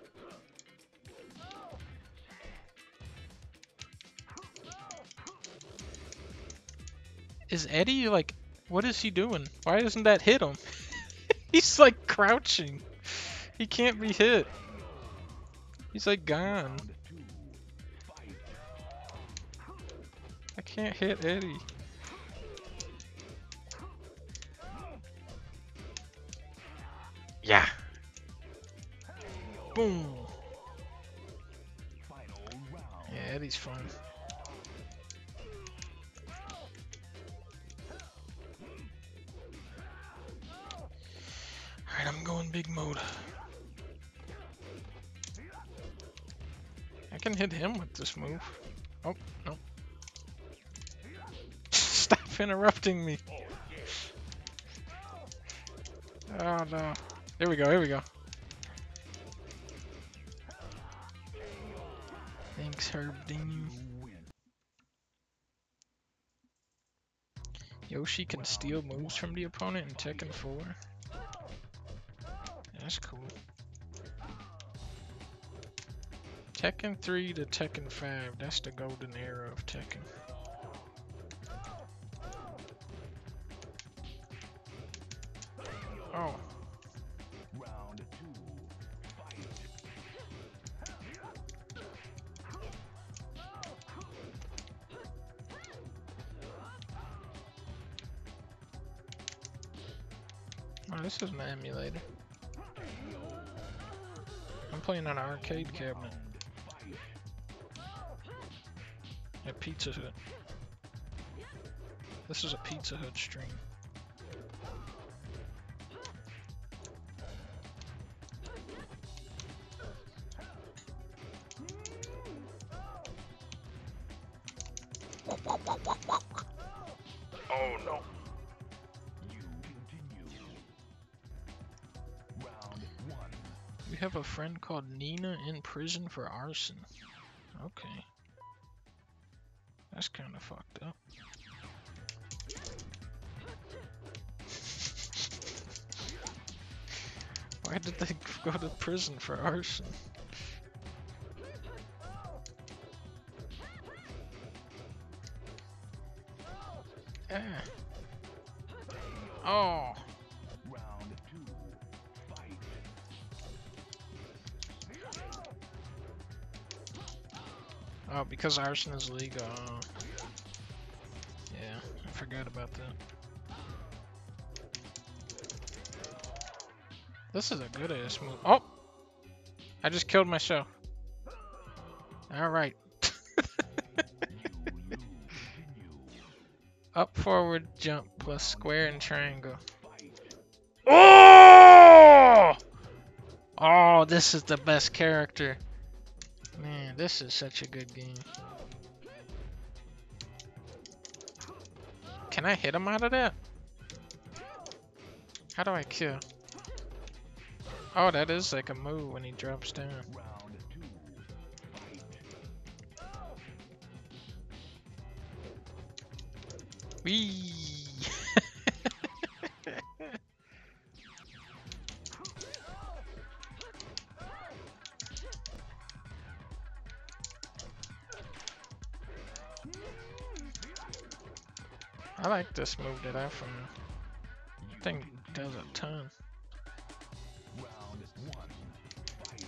Is Eddie like, what is he doing? Why doesn't that hit him? He's like crouching. He can't be hit. He's like gone. Round 2. Fight. I can't hit Eddie. Yeah. Boom. Final round. Yeah, Eddie's fun. Alright, I'm going big mode. I can hit him with this move. Oh, no. Stop interrupting me. Oh no. Here we go, here we go. Thanks, Herb Ding. Yoshi can steal moves from the opponent in Tekken 4. That's cool. Tekken 3 to Tekken 5, that's the golden era of Tekken. Oh. Round 2. Fight. Oh, this is an emulator. I'm playing on an arcade cabinet at Pizza Hut. This is a Pizza Hut stream. Oh no. You continue. Round 1. We have a friend called Nina in prison for arson. Okay. That's kind of fucked up. Why did they go to prison for arson? Ah. Oh. Round 2. Fight. Oh, because arson is legal. Oh. Yeah, I forgot about that. This is a good ass move. Oh! I just killed myself. Alright. Up, forward, jump, plus square and triangle. Oh! Oh, this is the best character. Man, this is such a good game. Can I hit him out of that? How do I kill? Oh, that is like a move when he drops down. Round 2. Fight. Whee! I like this move that I found. Thing does a ton. Round 1. Fight.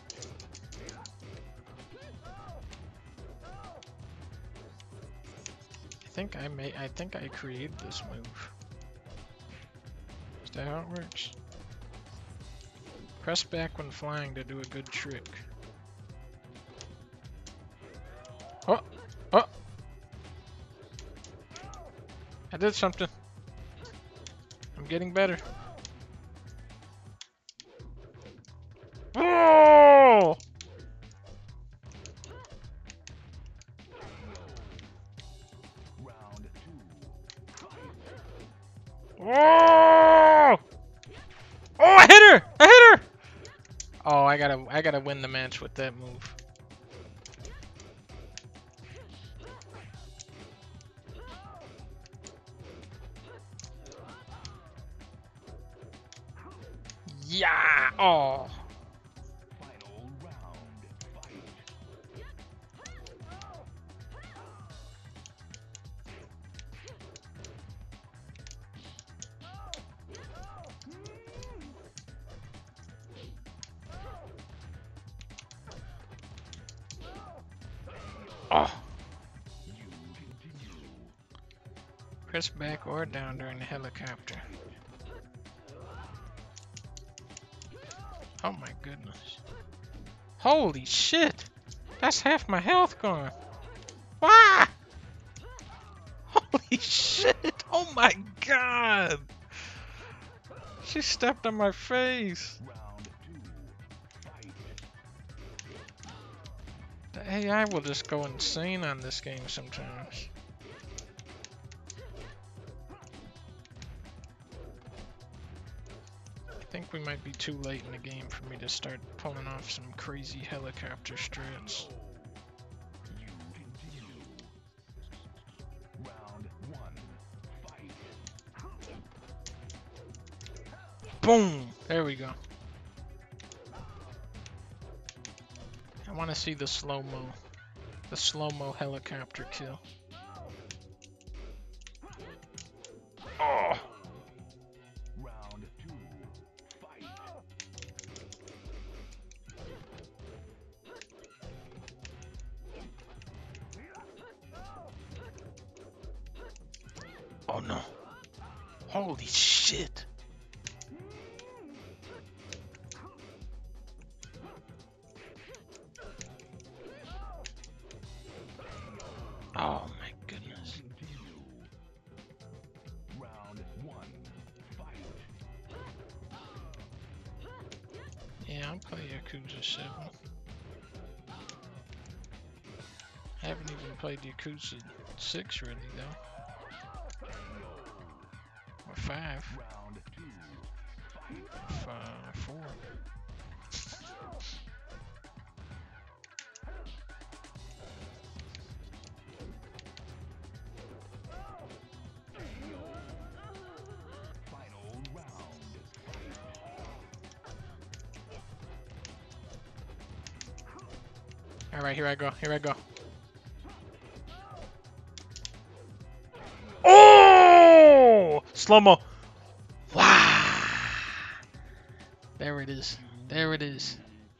I think I created this move. Is that how it works? Press back when flying to do a good trick. Oh! Oh! I did something. I'm getting better. Oh! Round 2. Oh! Oh, I hit her! I hit her! Oh, I gotta win the match with that move. Yeah! Oh! Final round. Fight. Oh! You continue. Press back or down during the helicopter. Oh my goodness. Holy shit! That's half my health gone. Why? Holy shit! Oh my god! She stepped on my face. Round 2. Fight. The AI will just go insane on this game sometimes. I think we might be too late in the game for me to start pulling off some crazy helicopter strats. You continue. Round 1. Fight. Boom! There we go. I want to see the slow-mo. The slow-mo helicopter kill. Oh! Round 2. Fight. Oh no. Holy shit. Oh my goodness. Continue. Round 1. Fight. Yeah, I'll play Yakuza 7. I haven't even played Yakuza 6 really though. Or 5. Round 2. Fight. 4. Final round. Alright, here I go. Here I go. Oh! Slow-mo. Wow. There it is. There it is.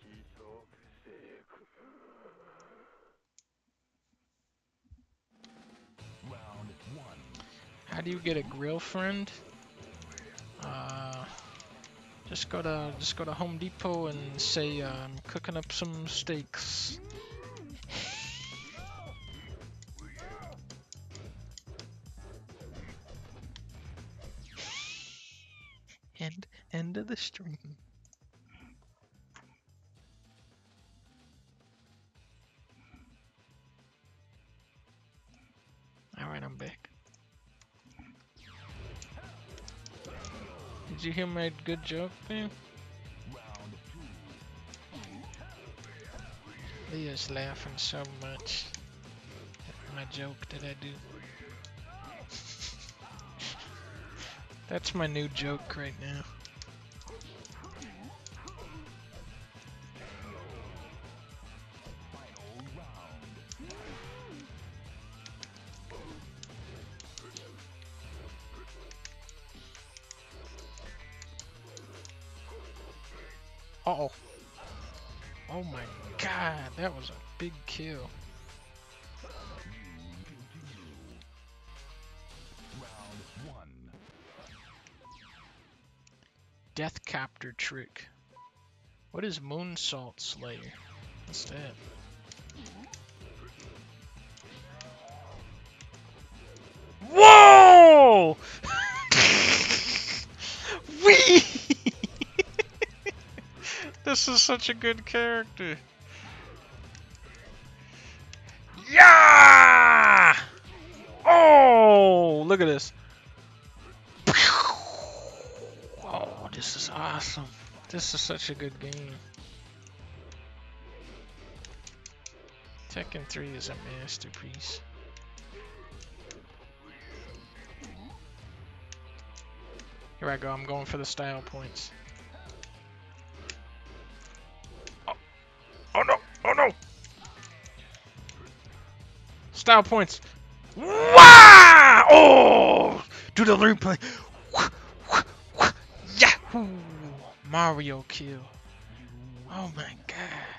Round 1. How do you get a grill friend? Just go to Home Depot and say I'm cooking up some steaks. End of the stream. Alright, I'm back. Did you hear my good joke, man? Round 2. Leah's laughing so much at my joke that I do. That's my new joke right now. Final round. Uh-oh. Oh my god, that was a big kill. You continue. Round 1. Deathcopter trick. What is Moonsault Slayer? What's that? Whoa! Wee! This is such a good character. Yeah! Oh, look at this. Oh, this is awesome. This is such a good game. Tekken 3 is a masterpiece. Here I go, I'm going for the style points. Oh no, oh no! Style points. Wow! Oh! Do the replay. Yahoo! Mario kill. Oh my god.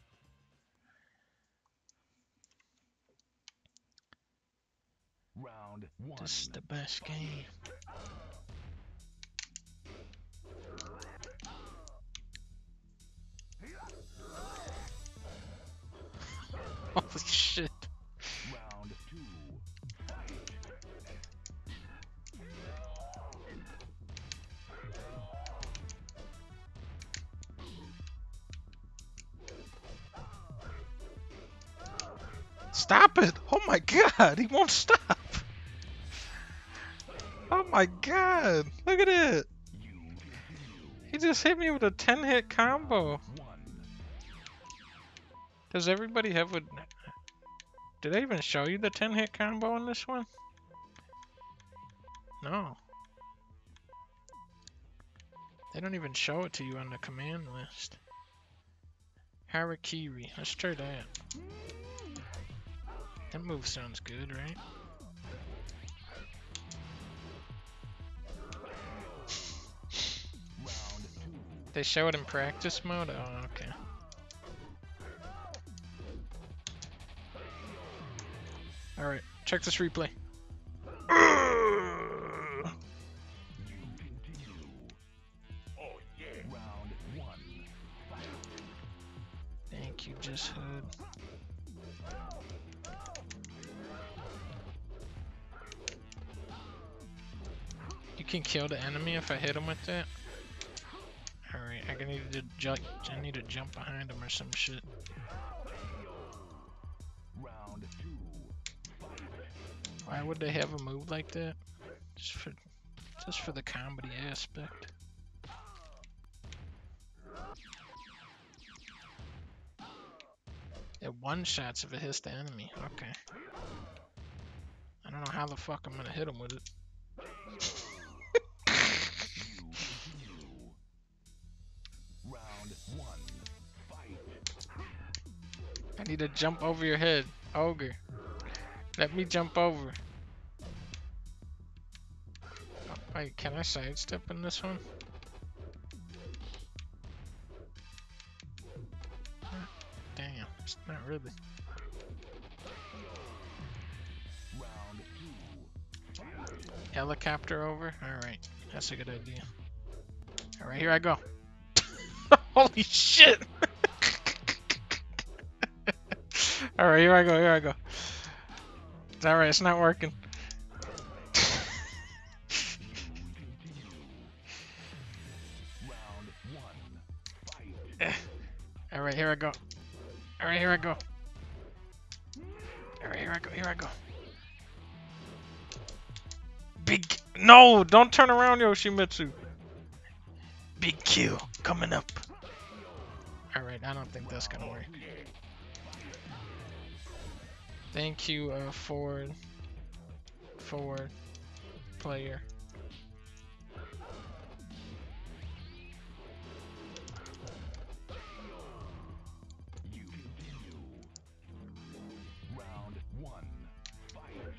Round 1. This is the best game. Holy shit. Round 2. Stop it! Oh my god, he won't stop! Oh my god, look at it! You continue. He just hit me with a 10-hit combo. 1. Does everybody have a... Did they even show you the 10-hit combo on this one? No. They don't even show it to you on the command list. Harakiri, let's try that. That move sounds good, right? Round 2. They show it in practice mode? Oh, okay. Alright, check this replay. You continue. Oh yeah. Round 1. Thank you, Just Hood. You can kill the enemy if I hit him with that. Alright, I need to jump behind him or some shit. Round 2. Why would they have a move like that? Just for the comedy aspect. It one-shots if it hits the enemy. Okay. I don't know how the fuck I'm gonna hit him with it. You continue. Round 1. Fight. I need to jump over your head, Ogre. Let me jump over. Oh, wait, can I sidestep in this one? Damn, it's not really. Round 2. Helicopter over? Alright, that's a good idea. Alright, here I go. Holy shit! Alright, here I go. Alright, it's not working. Round 1. Fight. Alright, here I go. Alright, here I go. Alright, here I go. Big... No! Don't turn around, Yoshimitsu! Big kill coming up. Alright, I don't think that's gonna work. Thank you, forward player. You continue. Round 1. Fight.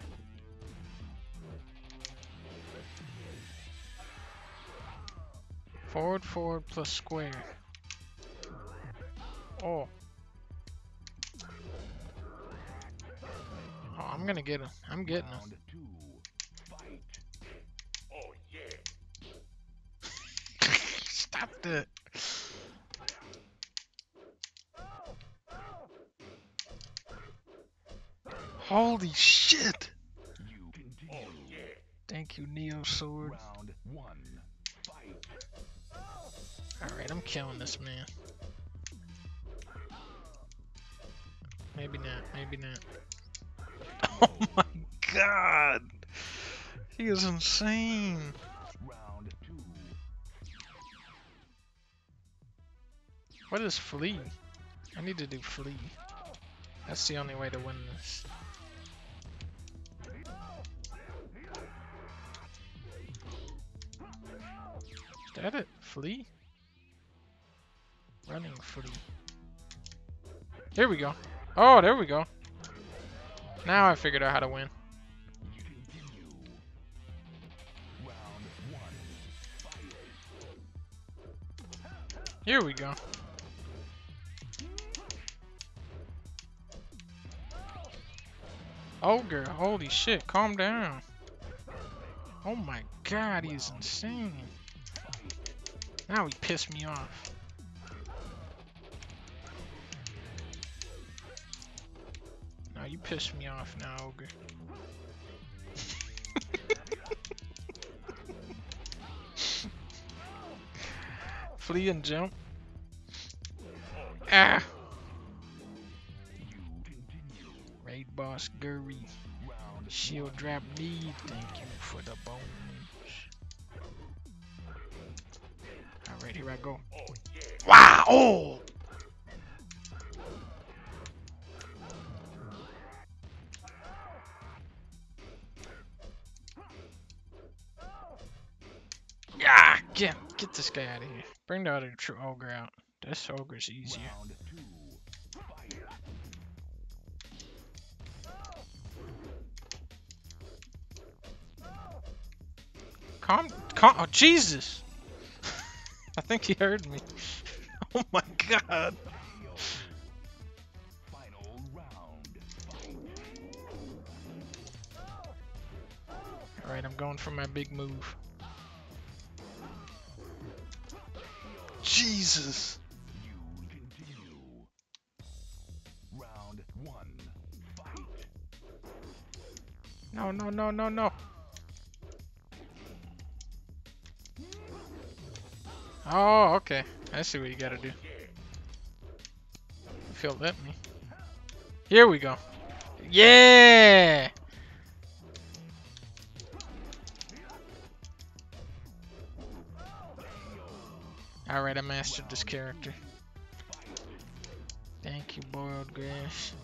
Forward plus square. Oh. Oh, I'm gonna get him. I'm getting him. Round 2. Fight. Oh yeah. Stop that. Holy shit! You continue. Oh yeah. Thank you, Neo Sword. Round 1. Fight. Alright, I'm killing this man. Maybe not. Oh my god! He is insane! Round 2. What is flee? I need to do flee. That's the only way to win this. Is that it? Flee? Running flee. Here we go. Oh, there we go. Now I figured out how to win. You continue. Round 1. Fight. Here we go. Ogre, holy shit, calm down. Oh my god, he's insane. Now he pissed me off. you piss me off now, Ogre. Flee and jump. Ah! Raid boss Gurry. Shield drop need. Thank you for the bones. Alright, here I go. Wow! Oh! Yeah! Get this guy out of here. Bring the other true ogre out. This ogre's easier. Calm, oh Jesus! I think he heard me. Oh my God! Alright, I'm going for my big move. Jesus! Round 1. Fight. No, no, no, no, no! Oh, okay. I see what you gotta do. If he'll let me. Here we go. Yeah! Alright, I mastered this character. Thank you, boiled grass.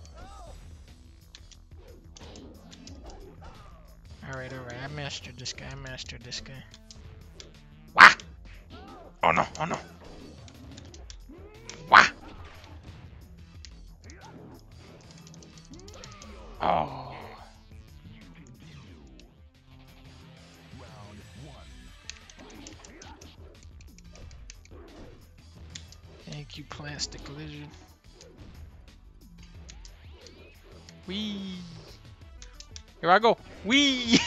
Alright, I mastered this guy. Wah! Oh no, oh no. Wah! Oh. Thank you, plastic lizard. Wee. Here I go. Wee.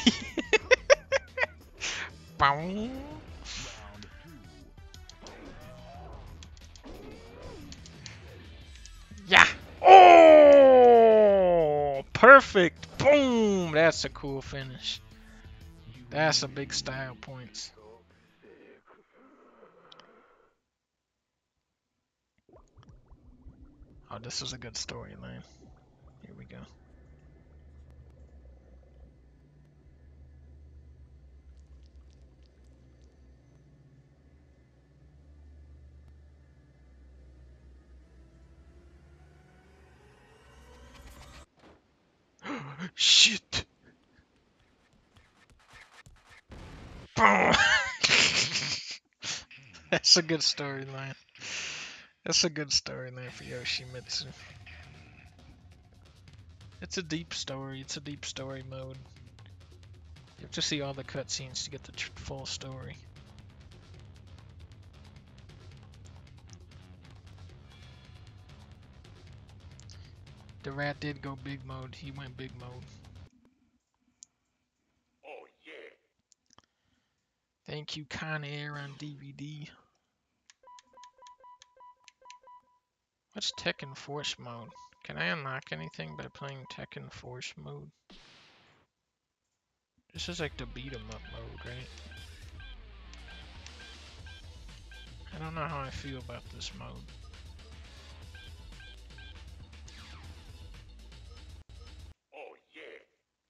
Bow. Yeah. Oh, perfect. Boom. That's a cool finish. That's a big style points. Oh, this was a good storyline. Here we go. Shit. Boom. That's a good storyline. That's a good storyline for Yoshimitsu. It's a deep story. It's a deep story mode. You have to see all the cutscenes to get the full story. The rat did go big mode. He went big mode. Oh yeah. Thank you, Con Air on DVD. What's Tekken Force mode? Can I unlock anything by playing Tekken Force mode? This is like the beat 'em up mode, right? I don't know how I feel about this mode. Oh yeah.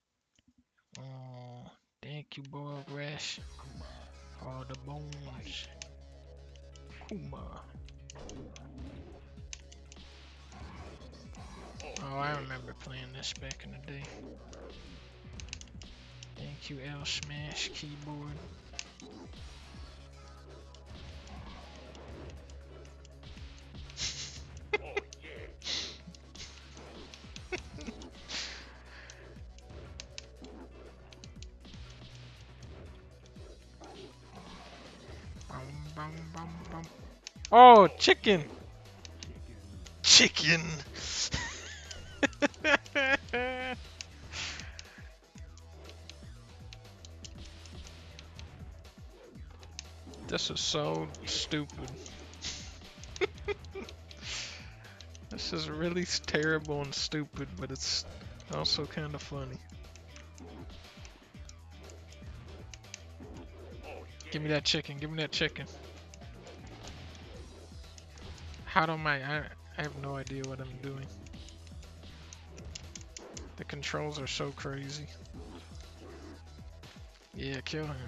Oh, thank you, Boiled Grass. All the bones. Kuma. Oh, I remember playing this back in the day. Thank you, L Smash keyboard. Oh yeah. Bum, bum, bum, bum. Oh, chicken! Chicken! This is so stupid. This This is really terrible and stupid, but it's also kind of funny. Give me that chicken. Give me that chicken. How do I have no idea what I'm doing. The controls are so crazy. Yeah, kill him.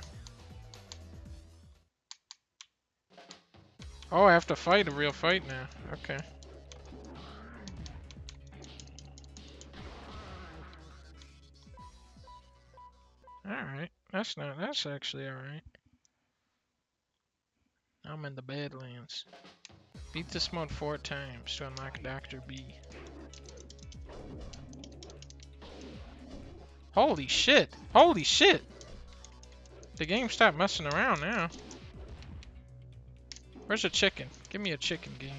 Oh, I have to fight a real fight now. Okay. Alright. That's actually alright. I'm in the Badlands. Beat this mode 4 times to unlock Dr. B. Holy shit! Holy shit! The game stopped messing around now. Where's a chicken? Give me a chicken game.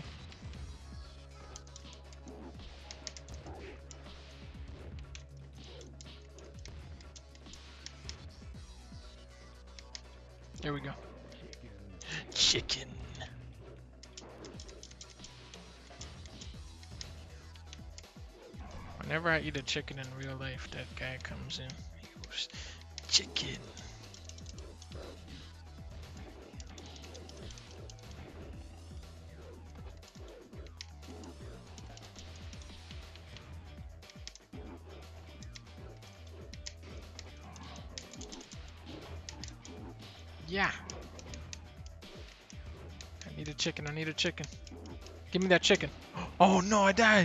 There we go. Chicken. Whenever I eat a chicken in real life, that guy comes in. He goes, chicken. Yeah. I need a chicken. I need a chicken. Give me that chicken. Oh no, I died.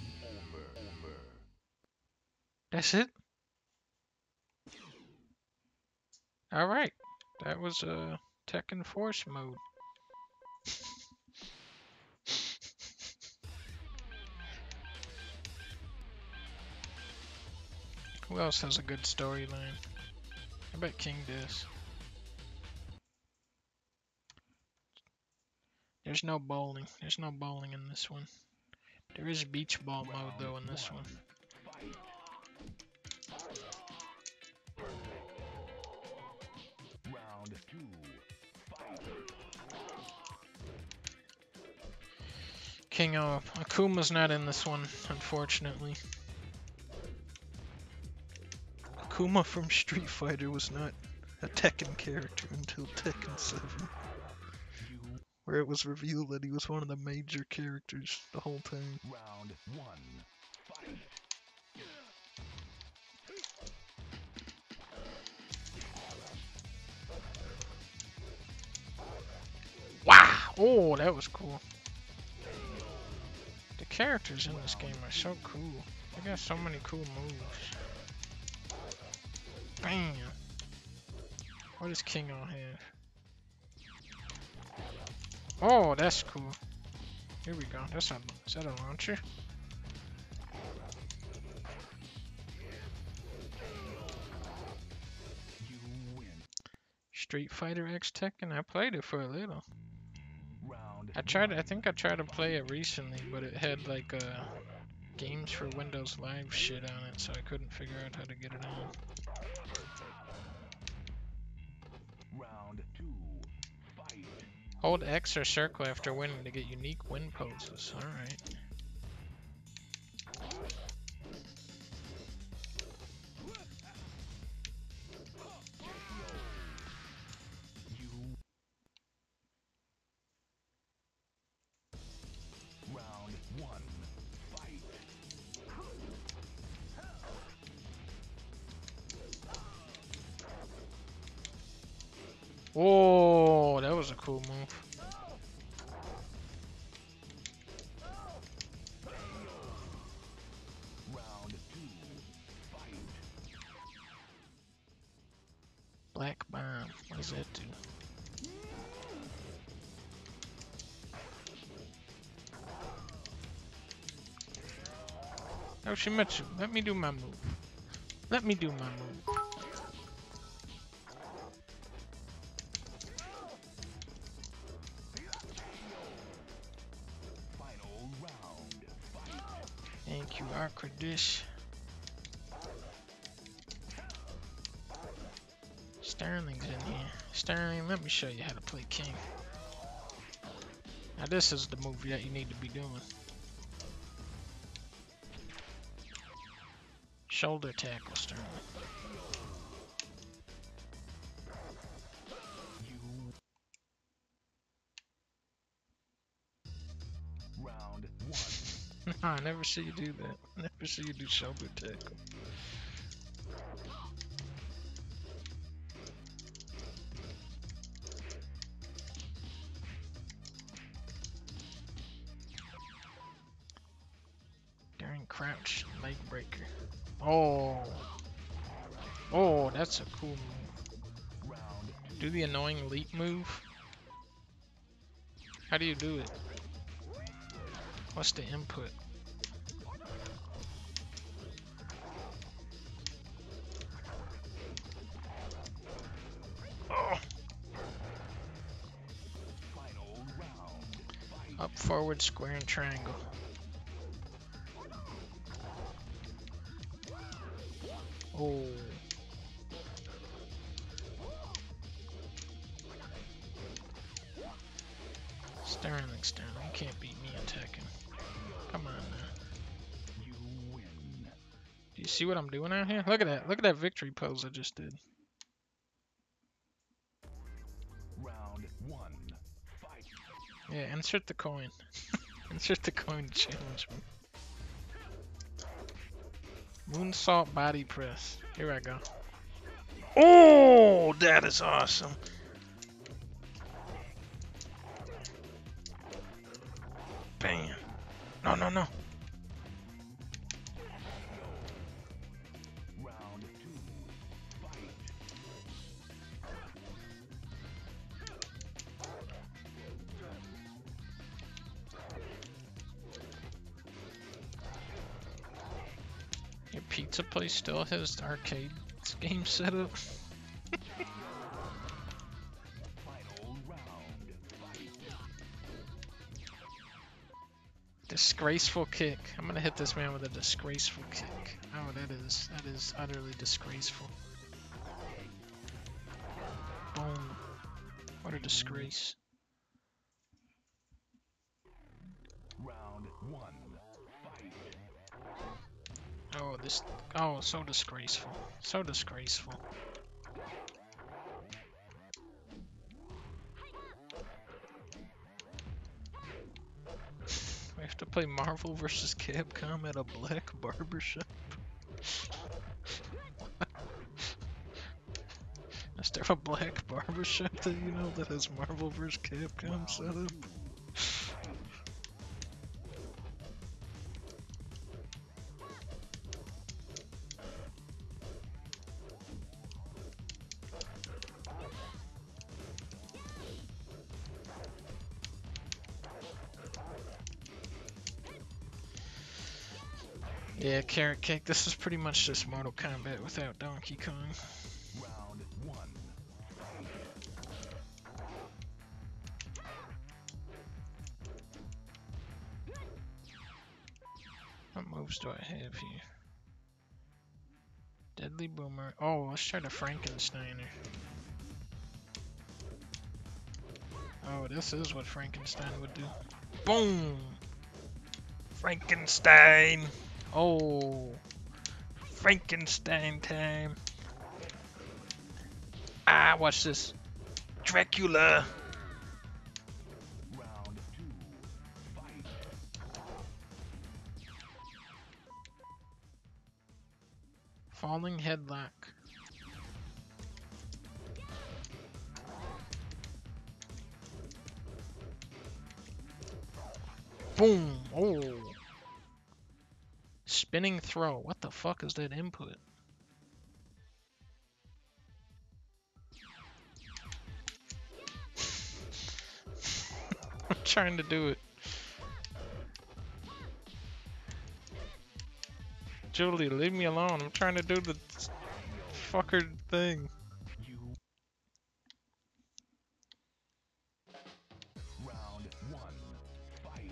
That's it? Alright. That was Tekken Force mode. Who else has a good storyline? I bet King does. There's no bowling. There's no bowling in this one. There is beach ball mode though in this one. Round 2. Fight. King Akuma's not in this one, unfortunately. Akuma from Street Fighter was not a Tekken character until Tekken 7. Where it was revealed that he was one of the major characters the whole time. Round 1. Fight. Wow! Oh, that was cool. The characters in this game are so cool. They got so many cool moves. Bam! What does King on have? Oh, that's cool. Here we go. Is that a launcher? You win. Street Fighter X Tekken. I played it for a little. Round I think I tried to play it recently, but it had like games for Windows Live shit on it, so I couldn't figure out how to get it on. Round 2. Fight. Hold X or circle after winning to get unique win poses. Alright. You. Round 1. Fight. Whoa, that was a cool move. Round 2. Fight. Black Bomb. What does that do? Oh, Shimetsu, let me do my move. Let me do my move. Final round. Fight. Thank you, Aqua Dish. Sterling's in here. Sterling, let me show you how to play King. Now this is the move that you need to be doing. Shoulder tackle, Sterling. Round one. I never see you do that. Never see you do shoulder tackle. During crouch, leg breaker. Oh. Oh, that's a cool move. Round Do the annoying leap move. How do you do it? What's the input? Oh. final round. Up, forward, square, and triangle. Oh. Sterling, you can't beat me attacking. Come on now. You win. Do you see what I'm doing out here? Look at that. Look at that victory pose I just did. Round one. Fight. Yeah, insert the coin. Insert the coin to challenge me. Moonsault body press. Here I go. Oh, that is awesome. Bam. No, no, no. Round two. Fight. Your pizza place still has arcade game set up. Final round. Fight. Disgraceful kick. I'm gonna hit this man with a disgraceful kick. Oh, that is utterly disgraceful. Boom. What a disgrace. Round one. Fight. Oh, oh, so disgraceful. So disgraceful. We have to play Marvel vs. Capcom at a black barbershop. Is there a black barbershop that you know that has Marvel vs. Capcom set up? Yeah, Carrot Cake, this is pretty much just Mortal Kombat without Donkey Kong. Round one. What moves do I have here? Deadly Boomer. Oh, let's try the Frankensteiner. Oh, this is what Frankenstein would do. Boom! Frankenstein! Oh! Frankenstein time! Ah, watch this. Dracula! Round two. Fight. Falling headlock. Boom! Oh! Spinning throw. What the fuck is that input? I'm trying to do it. Julie, leave me alone. I'm trying to do the fucker thing. You. Round one. Fight.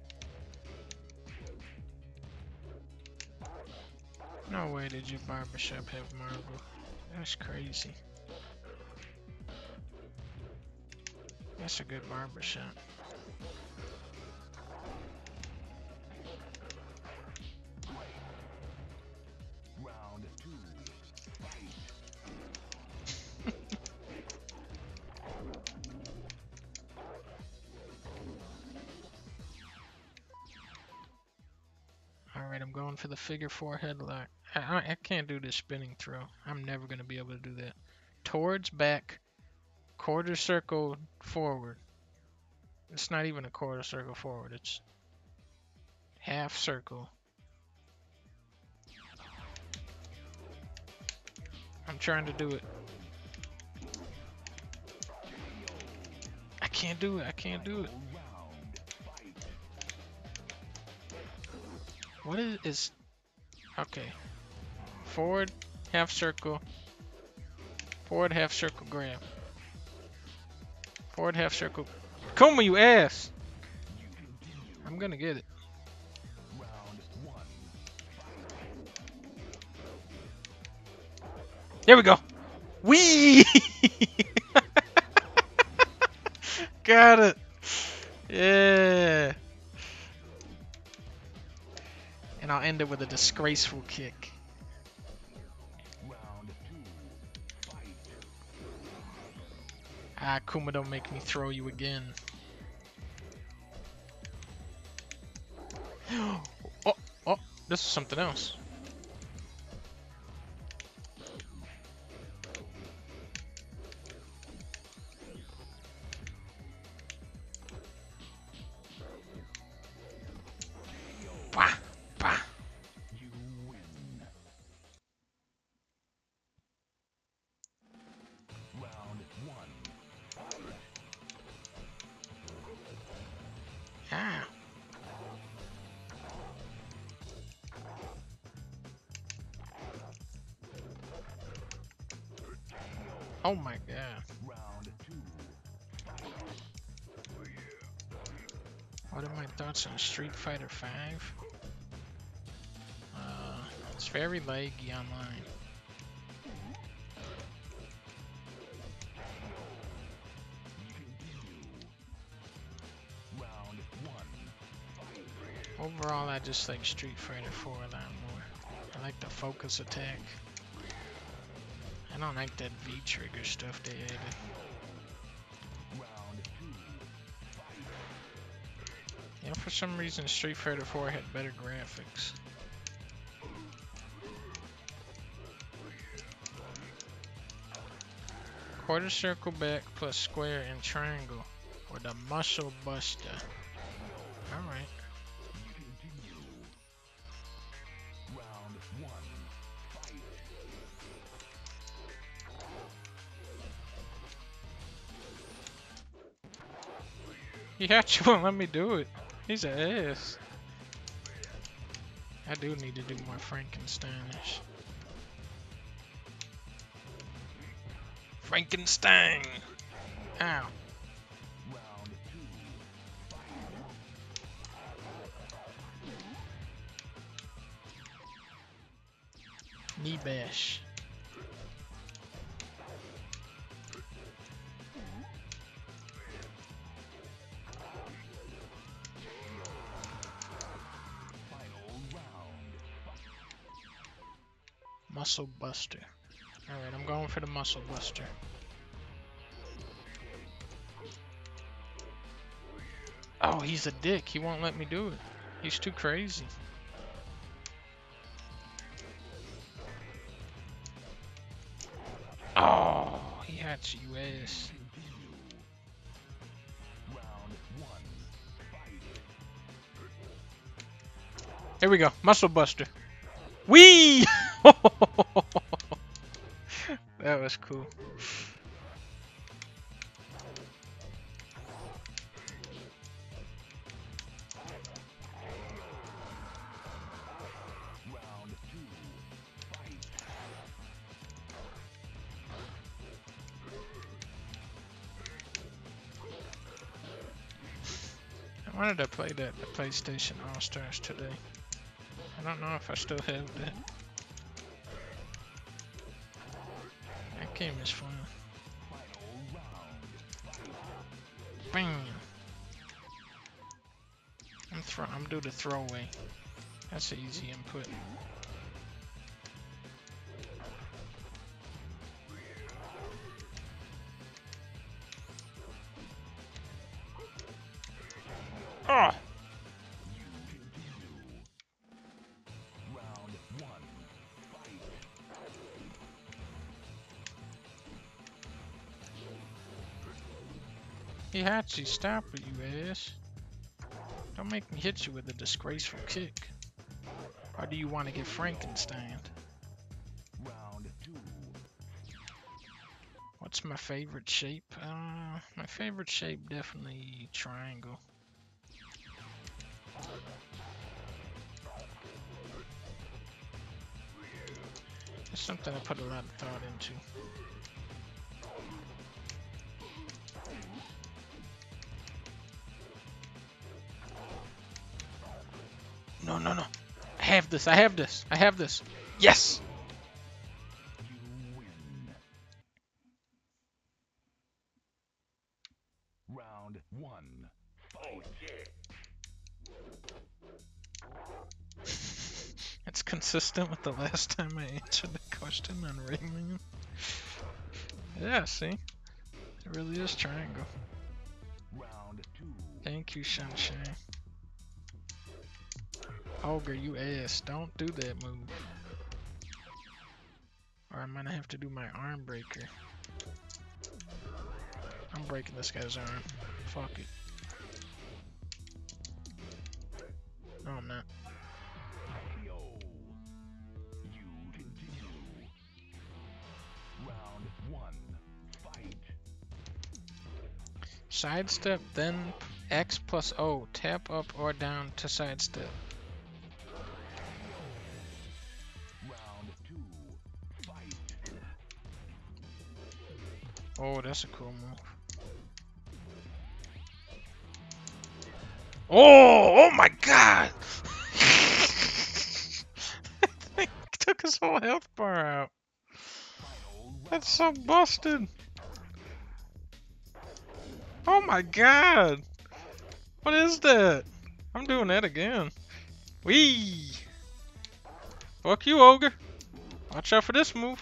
No way did your barbershop have Marvel. That's crazy. That's a good barbershop. Round for the figure 4 headlock. I can't do this spinning throw. I'm never going to be able to do that. Towards back, quarter circle forward. It's not even a quarter circle forward. It's half circle. I'm trying to do it. I can't do it. I can't do it. What is okay. Forward, half circle. Forward, half circle, grab. Forward, half circle. Kuma, you ass! I'm gonna get it. There we go. Wee! Got it. Yeah. And I'll end it with a disgraceful kick. Ah, Kuma, don't make me throw you again. Oh, this is something else. Bah, bah. You win. Round 1. Ah. Oh my god. Round 2. What are my thoughts on Street Fighter 5? It's very laggy online. Round 1. Overall, I just like Street Fighter 4 a lot more. I like the focus attack. I don't like that V-trigger stuff they added. Round 2. You know, for some reason, Street Fighter 4 had better graphics. Quarter circle back plus square and triangle, or the muscle buster. Alright. Continue. Round 1. Fight. He actually won't let me do it. He's an ass. I do need to do more Frankensteinish. Frankenstein! Ow. Round 2. Knee bash. Final round. Muscle buster. Alright, I'm going for the muscle buster. Oh, he's a dick. He won't let me do it. He's too crazy. Oh, he had you ass. Round 1. Fight. Here we go. Muscle buster. Wee! That was cool. Round 2. Fight. I wanted to play the PlayStation All-Stars today. I don't know if I still have that. That game is fun. Final round. Bam! I'm doing the throwaway. That's an easy input. Oh! Heihachi, stop it, you ass. Don't make me hit you with a disgraceful kick. Or do you want to get Frankenstein? Round 2. What's my favorite shape? My favorite shape definitely triangle. It's something I put a lot of thought into. No, no, no. I have this, I have this, I have this. Yes! You win. Round 1. Fight. It's consistent with the last time I answered the question on Rayman. Yeah, see? It really is triangle. Round 2. Thank you, Sunshine. Ogre, you ass. Don't do that move. Or I'm gonna have to do my arm breaker. I'm breaking this guy's arm. Fuck it. No, I'm not. KO. You continue. Round 1. Fight. Sidestep, then X plus O. Tap up or down to sidestep. Round 2. Fight. Oh, that's a cool move. Oh my god! That thing took his whole health bar out. Final That's so busted. Oh my god! What is that? I'm doing that again. Wee! Fuck you, Ogre. Watch out for this move.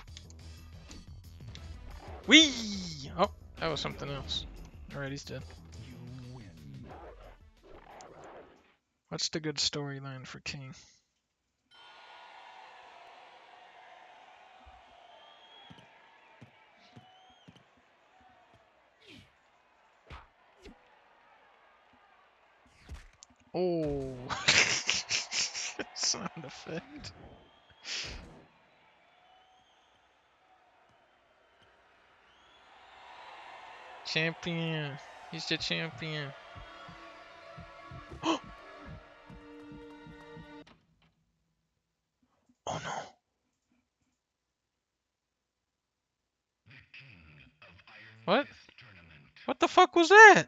Wee! Oh, that was something else. Alright, he's dead. You win. What's the good storyline for King? Oh, sound effect. Champion. He's the champion. Oh no. What? What the fuck was that?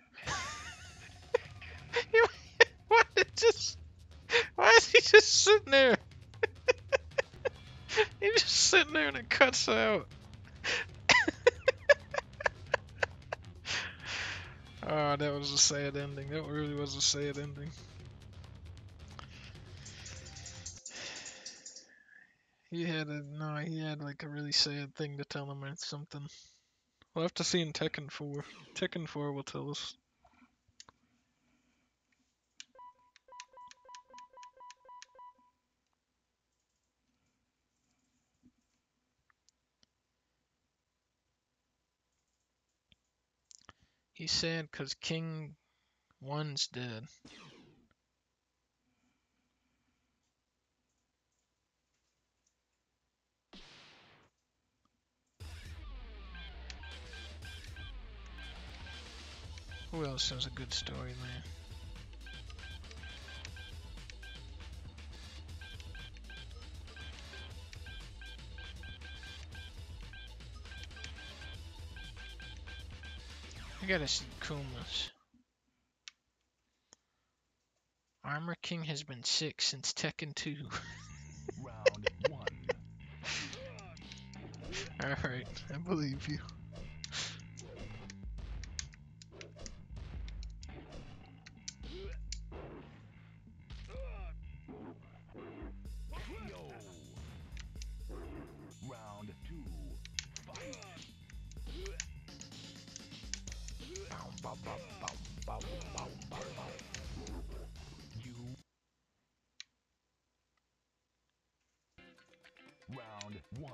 Why why is he just sitting there? He's just sitting there and it cuts out. Oh, that was a sad ending. That really was a sad ending. He had like a really sad thing to tell him or something. We'll have to see in Tekken 4. Tekken 4 will tell us. He's sad because King 1's dead. Who else has a good story, man? I gotta see Kuma's. Armor King has been sick since Tekken 2. Round 1. Alright, I believe you. KO. Round 2. Fight. You. Round 1.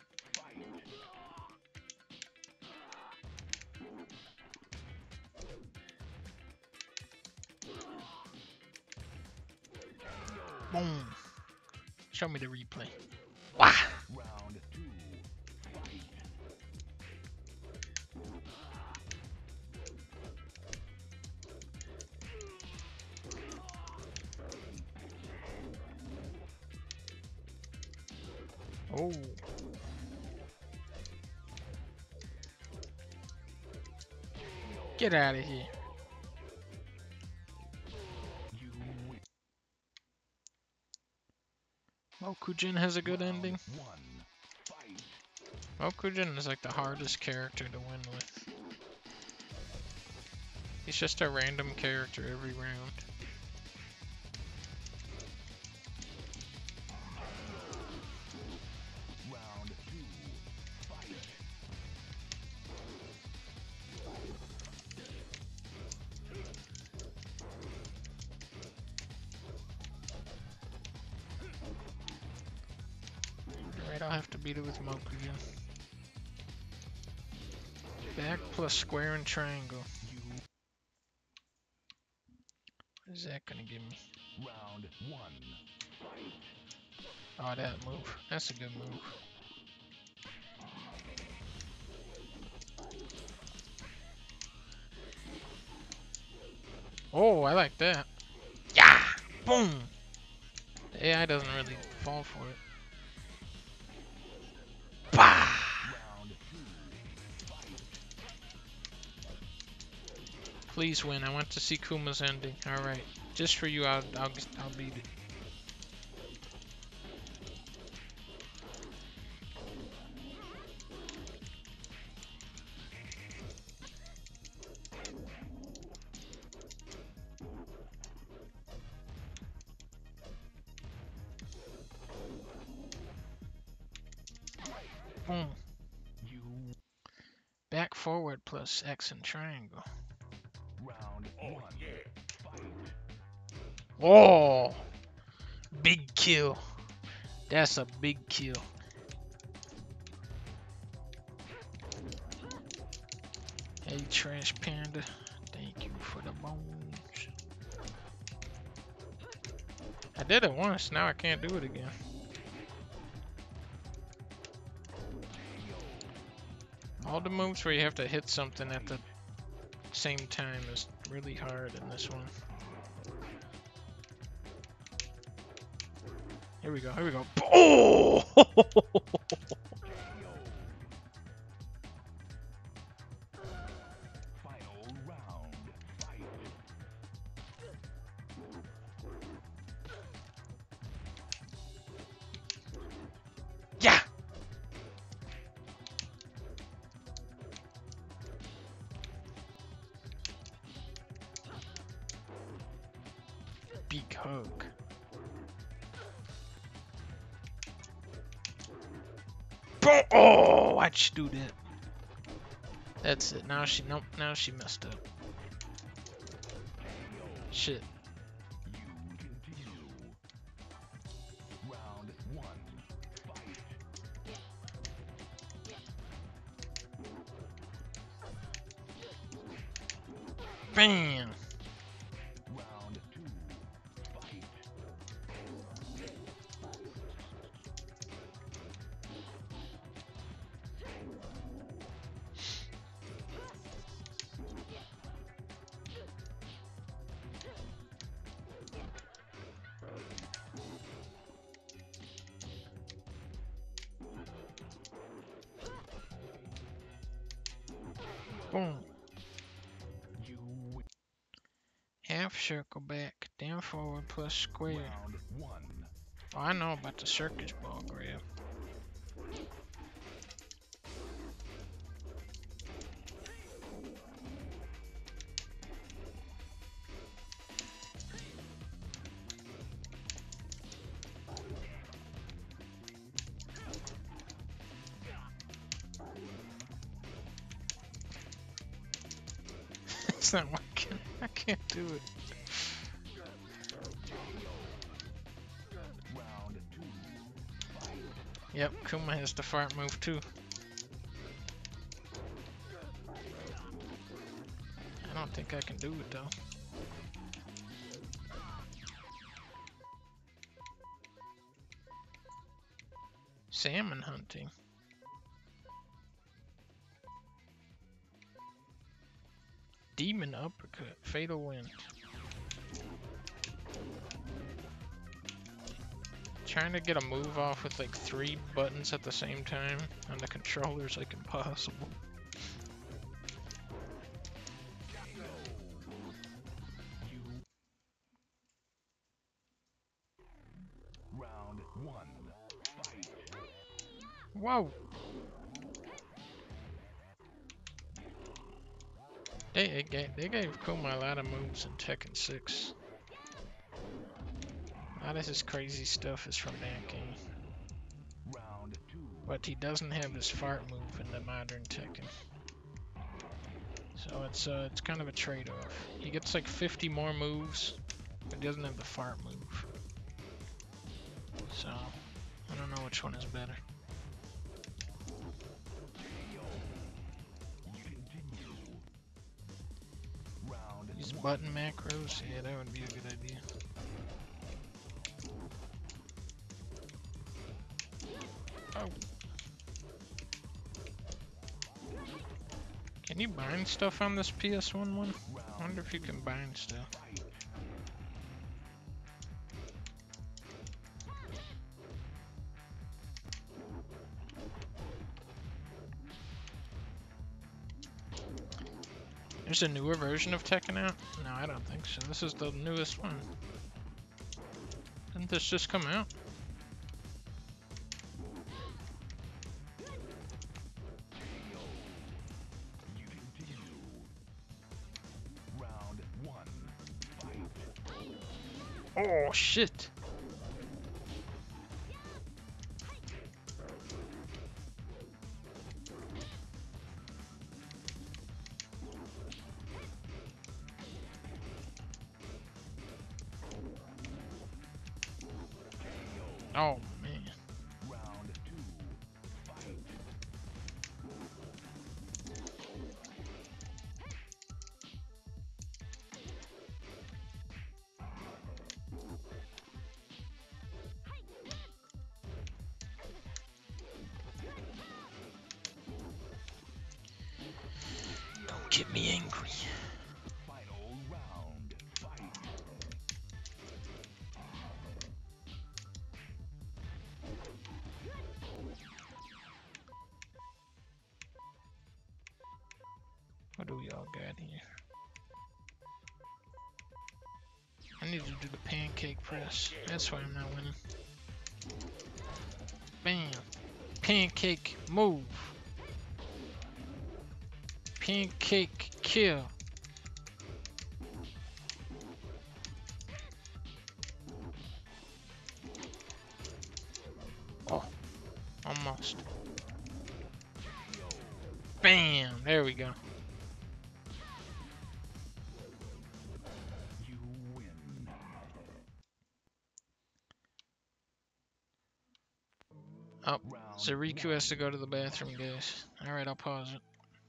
Fight. Boom. Show me the replay. Wah! Round 2. Fight. Oh. Get out of here. You win. Mokujin has a good ending. Round 1. Fight. Mokujin is like the hardest character to win with. He's just a random character every round. Round 2. Fight. Alright, I'll have to beat it with Mokujin. Back plus square and triangle. What is that gonna give me? Round 1. Fight. Oh, that move. That's a good move. Oh, I like that. Yeah! Boom! The AI doesn't really fall for it. Bah! Round 2. Please win. I want to see Kuma's ending. Alright. Just for you, I'll beat it. Boom. You. Back forward plus X and triangle. Round 1. Fight. Oh! Big kill. That's a big kill. Hey, Trash Panda. Thank you for the bones. I did it once, now I can't do it again. All the moves where you have to hit something at the same time is really hard in this one. Here we go, here we go. Oh! Final round. Fight. Yeah! Big hug. Boom! Oh, why'd she do that? That's it. Now she now she messed up. Shit. You continue. Round 1. Fight. Bam! Round 2. Fight. Boom. You win. Half circle back, down forward plus square. Round 1. Oh, I know about the circus ball grab. It's not working. I can't do it. Round 2. Fight. Yep, Kuma has the fart move too. I don't think I can do it though. Salmon hunting. Demon uppercut. Fatal wind. Trying to get a move off with like 3 buttons at the same time on the controller is like impossible. Round 1. Fight. Whoa! They gave Kuma a lot of moves in Tekken 6. A lot of his crazy stuff is from that game. Round 2. But he doesn't have his fart move in the modern Tekken. So it's kind of a trade-off. He gets like 50 more moves, but he doesn't have the fart move. So I don't know which one is better. Round Use button macros? Yeah, that would be a good idea. Oh. Can you bind stuff on this PS1 one? I wonder if you can bind stuff. There's a newer version of Tekken out? No, I don't think so. This is the newest one. Didn't this just come out? Round 1. Fight. Oh shit! Oh man. Round 2. Fight. Don't get me angry. Final round. Fight. What do we all got here? I need to do the pancake press. That's why I'm not winning. Bam! Pancake move! Pancake kill! Oh, almost. Bam! There we go. You win. Oh, Round Zariku 1. has to go to the bathroom, guys. Alright, I'll pause it.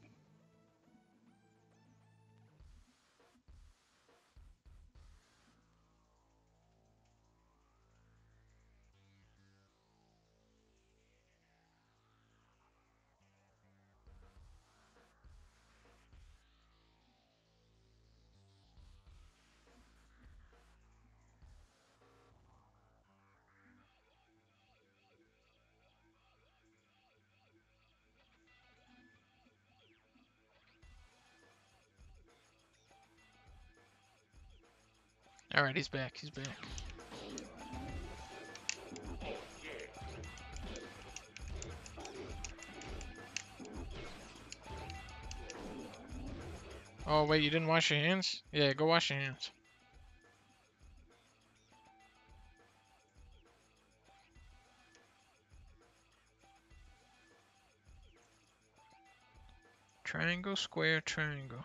Alright, he's back, he's back. Oh wait, you didn't wash your hands? Yeah, go wash your hands. Triangle, square, triangle.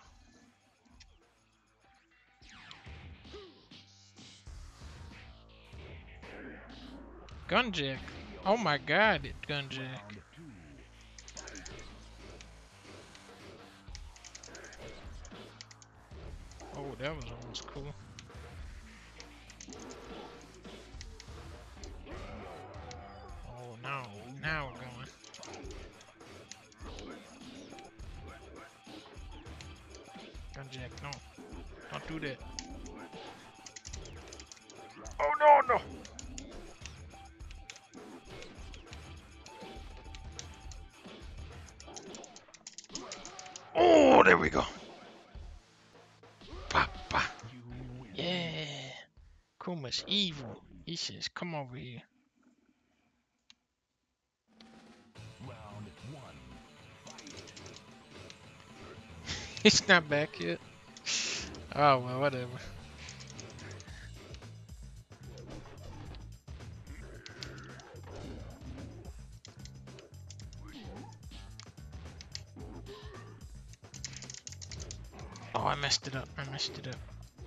Gunjack. Oh my god, Gunjack. Round 2. Oh, that was almost cool. Oh no, now on, Jack. No. Don't do that. Oh, no, no. Oh, there we go. Bah, bah. Yeah. Kuma's evil. He says, come over here. Round one. He's not back yet. Oh, well, whatever. Oh, I messed it up. I messed it up.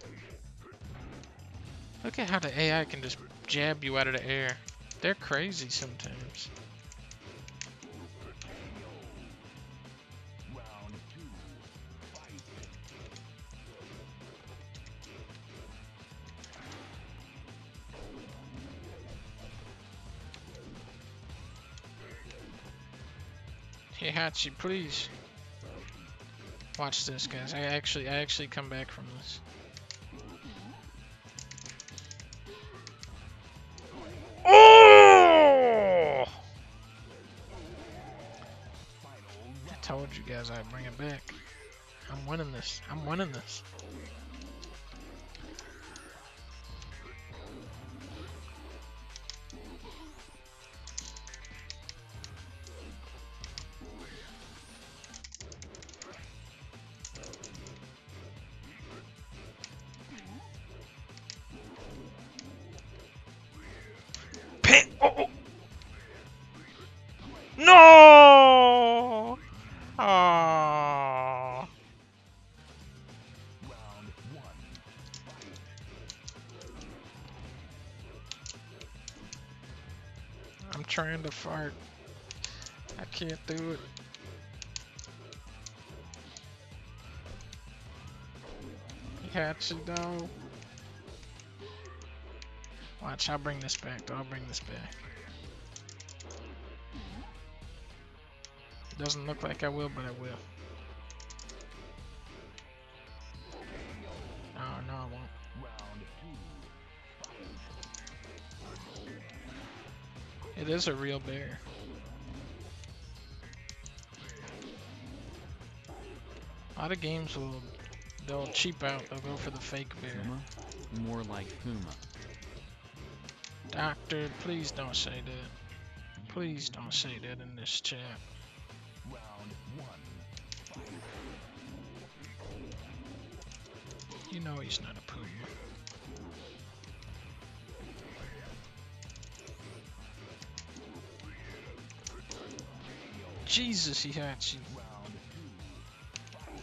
Look at how the AI can just jab you out of the air. They're crazy sometimes. Round two. Fight. Hey, Hachi, please. Watch this, guys. I actually come back from this. Oh! I told you guys I'd bring it back. I'm winning this. I'm winning this. Oh, oh. No! Oh. Round one. I'm trying to fart. I can't do it. Hachi, no. Watch, I'll bring this back. I'll bring this back. Doesn't look like I will, but I will. Oh, no, I won't. Round two. It is a real bear. A lot of games they'll cheap out. They'll go for the fake bear. Puma? More like Puma. Doctor, please don't say that. Please don't say that in this chat. Round one. You know he's not a Puya. Jesus, Hachi. Round two.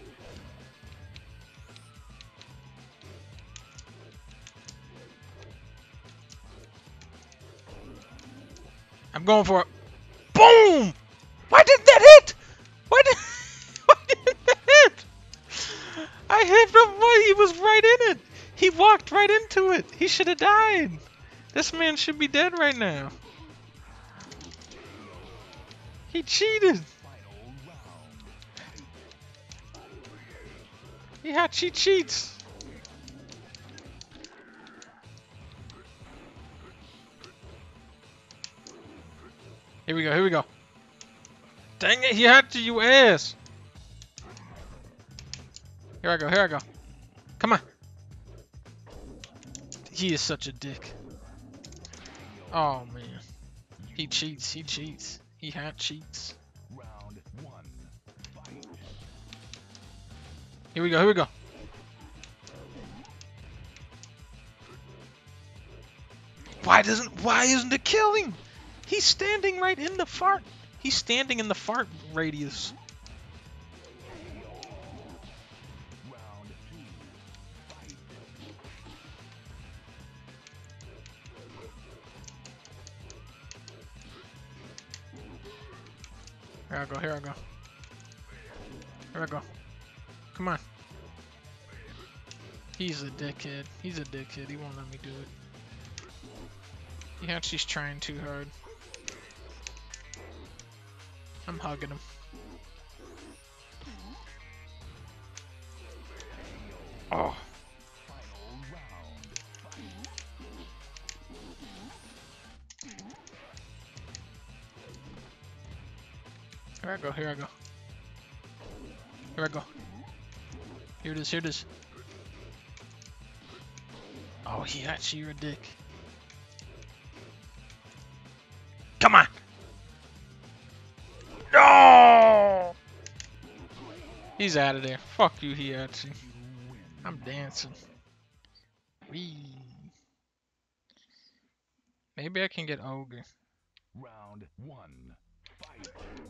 I'm going for it. Boom! Why didn't that hit? Why didn't that hit? I hit him when he was right in it. He walked right into it. He should have died. This man should be dead right now. He cheated. Final round. He cheats. Here we go, here we go. Dang it, Hachi, you ass. Here I go, here I go. Come on. He is such a dick. Oh, man. He cheats, he cheats. He cheats. Round one. Fight. Here we go, here we go. Why isn't it killing? He's standing right in the fart. He's standing in the fart radius. Round two. Fight. Here I go, here I go. Here I go. Come on. He's a dickhead. He's a dickhead. He won't let me do it. She's trying too hard. I'm hugging him. Oh. Here I go, here I go. Here I go. Here it is, here it is. Oh, he actually, you're a dick. Come on! No! He's out of there. Fuck you, Hiachi. I'm dancing. Wee. Maybe I can get Ogre. Round 1. Fight.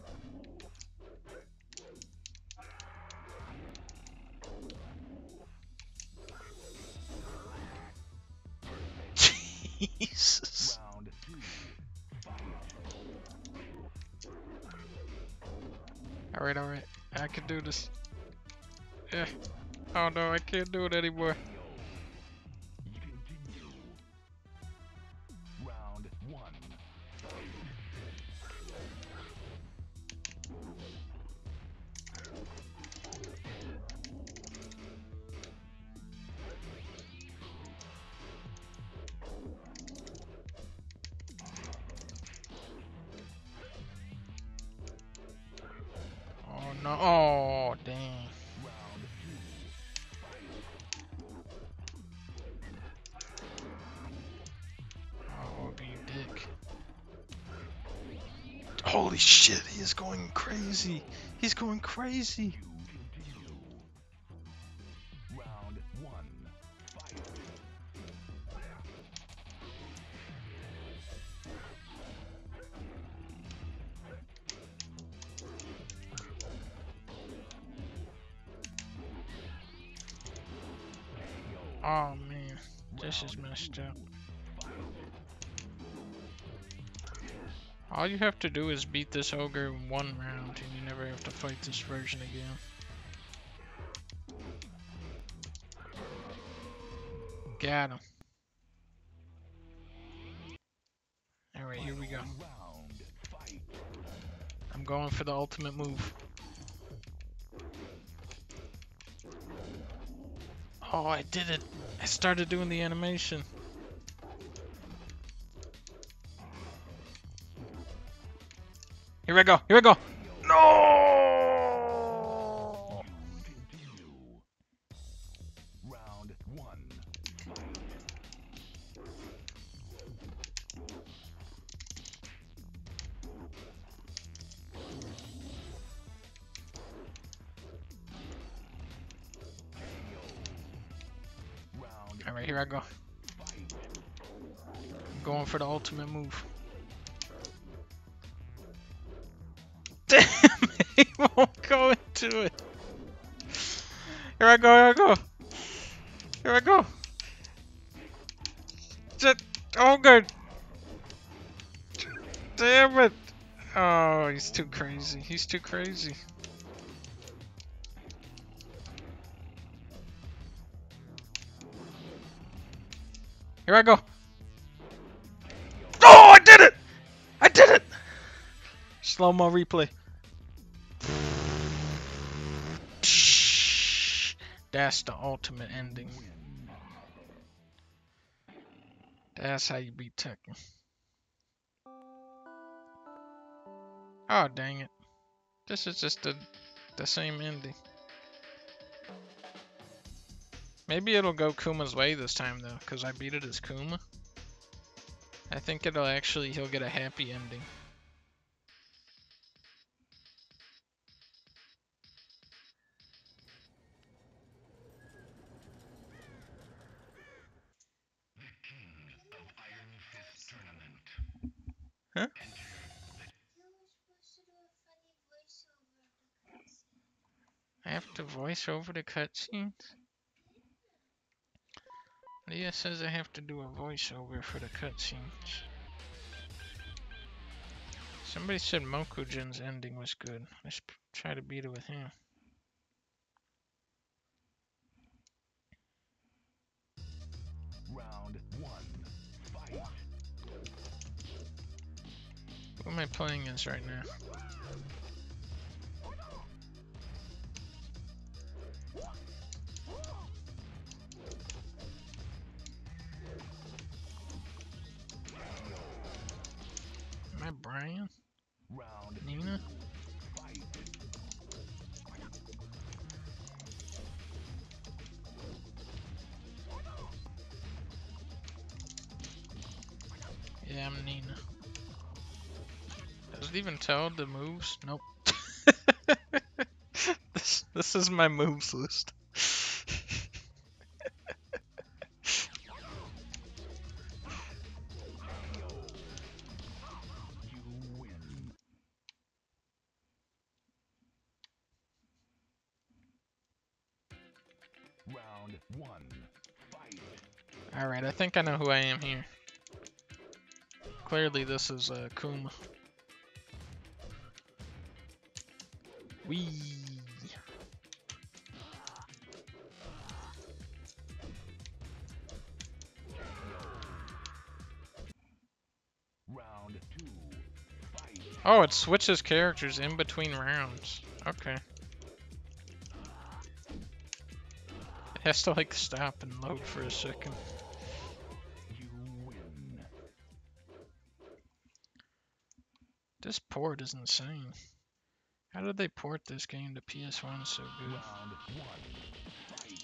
Jesus. Round 2. Fight. Alright, alright. I can do this. Yeah. Oh no, I can't do it anymore. Continue. Round 1. Oh no. Oh, dang. Round 2. Oh, you dick. Holy shit, he is going crazy. He's going crazy. Continue. Round 1. Fight. Oh man, this is messed up. All you have to do is beat this ogre in one round and you never have to fight this version again. Got him. Alright, here we go. Round. Fight. I'm going for the ultimate move. Oh, I did it. I started doing the animation. Here I go. Here I go. No! Continue. Round 1. Fight. Round. Alright, here I go. Fight. I'm going for the ultimate move. Damn it, he won't go into it. Here I go, here I go. Here I go. Oh, good. Damn it. Oh, he's too crazy. He's too crazy. Here I go. Oh, I did it! I did it! Slow-mo replay. That's the ultimate ending. That's how you beat Tekken. Oh, dang it. This is just the same ending. Maybe it'll go Kuma's way this time, though, because I beat it as Kuma. I think he'll get a happy ending. Huh? I have to voice over the cutscenes? Leah says I have to do a voiceover for the cutscenes. Somebody said Mokujin's ending was good. Let's try to beat it with him. Round 1. Fight. Who am I playing as right now? Yeah, I'm Nina. Does it even tell the moves? Nope. This is my moves list. You win. Round 1. Fight. Alright, I think I know who I am here. Clearly this is Kuma. Wee. Round 2. Fight. Oh, it switches characters in between rounds. Okay. It has to like stop and load for a second. You win. This port is insane. How did they port this game to PS1 so good? Round 1. Fight.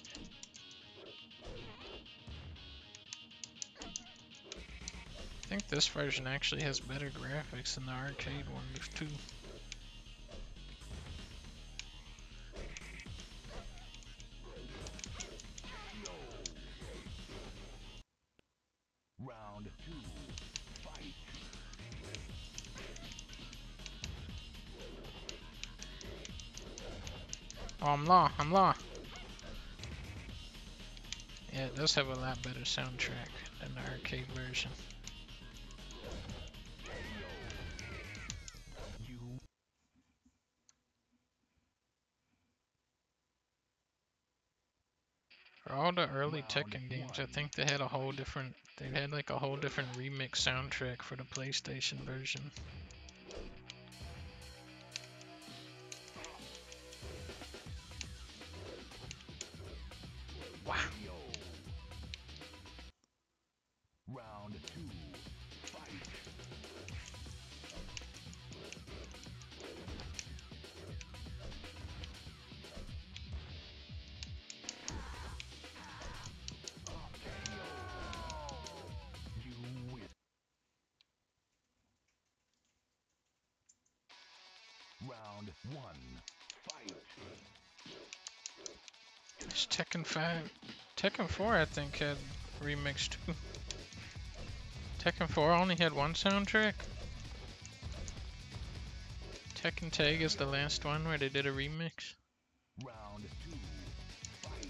I think this version actually has better graphics than the arcade one too. Round 2. Fight. Oh, I'm Law. I'm Law. Yeah, it does have a lot better soundtrack than the arcade version. You. For all the early Round Tekken games, I 1. think they had a whole different. They had like a whole different remix soundtrack for the PlayStation version. Wow. Round 2. Fight. You win. Round 1. Fight. It's Tekken 5. Tekken 4, I think, had remix too. Tekken 4 only had one soundtrack. Tekken Tag is the last one where they did a remix. Round 2. Fight.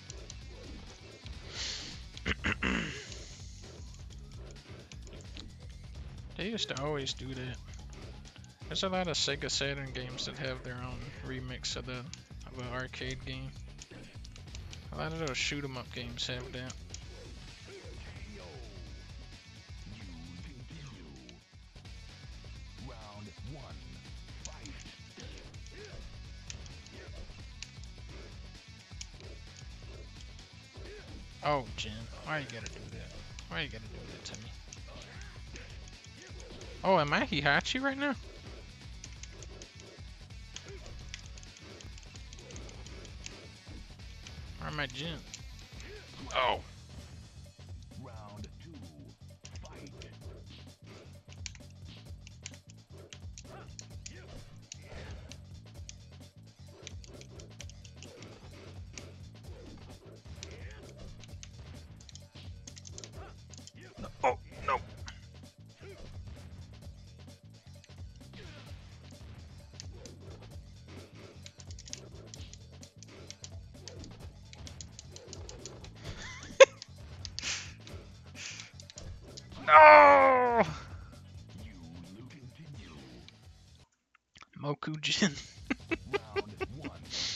They used to always do that. There's a lot of Sega Saturn games that have their own remix of an arcade game. A lot of those shoot 'em up games have that. You continue. Round 1. Fight. Oh, Jin, why you gotta do that? Why you gotta do that to me? Oh, am I Hihachi right now? Or am I Jin? Oh. Round 2. Fight. Oh, no. No! You continue. Moku Jin. Round 1.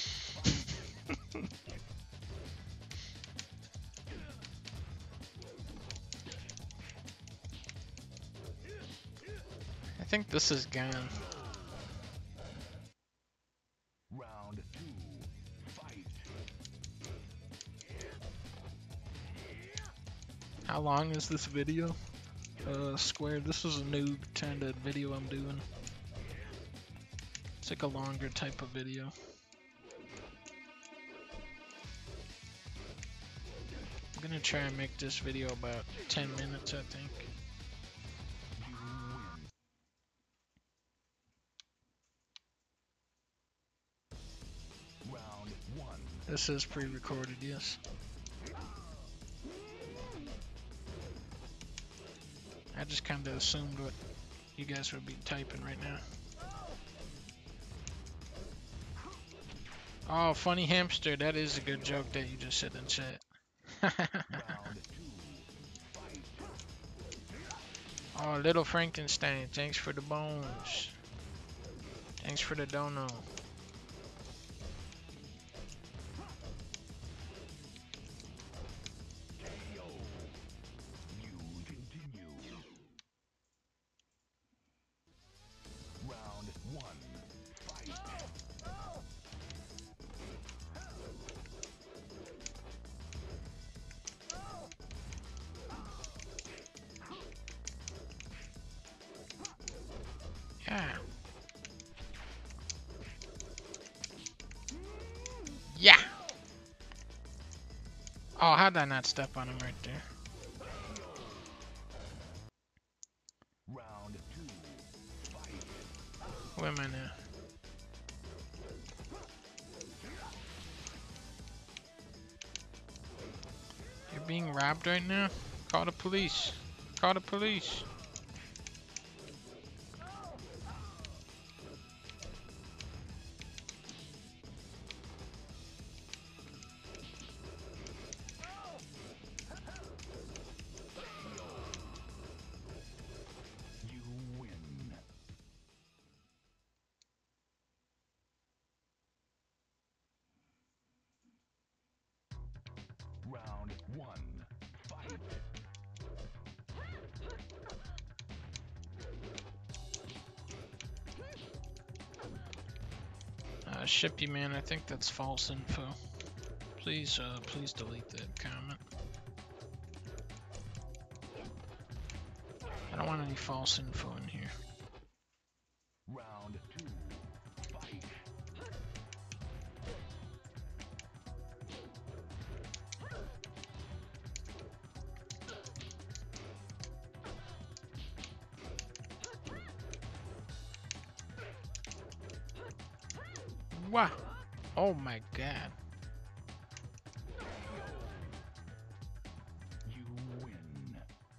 I think this is gone. Round 2. Fight. How long is this video? Square, this is a new kind of video I'm doing. It's like a longer type of video. I'm gonna try and make this video about 10 minutes, I think. This is pre-recorded, yes. I just kind of assumed what you guys would be typing right now. Oh, funny hamster. That is a good joke that you just said in chat. Oh, Little Frankenstein. Thanks for the bones. Thanks for the dono. Yeah. Yeah. Oh, how'd I not step on him right there? Round 2. Fight. Who am I now? You're being robbed right now? Call the police. Call the police. You win. Round 1. Fight. Ship you, man. I think that's false info. Please, please delete that comment. I don't want any false info in here. Round 2. Fight. Wow. Oh my god. You win.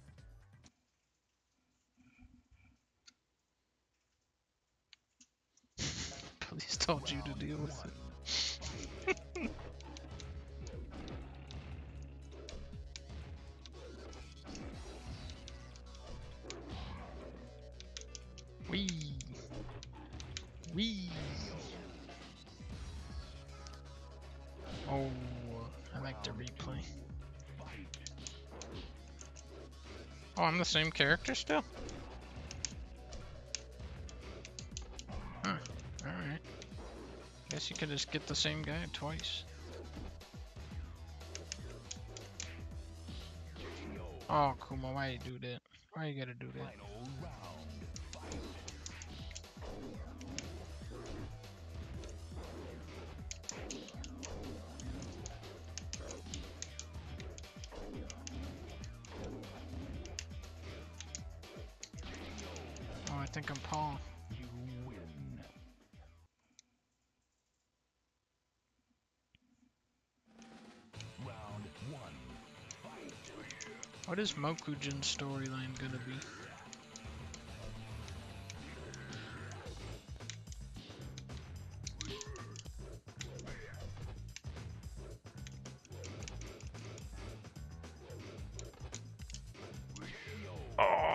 Police told you to deal with it. Wee. Wee. Oh, I like the replay. Oh, I'm the same character still? Huh, alright. Guess you could just get the same guy twice. Oh, Kuma, why you do that? Why you gotta do that? Final round. Fight. Oh, I think I'm Paul. You win. Round 1. Fight. What is Mokujin's storyline gonna be? Oh.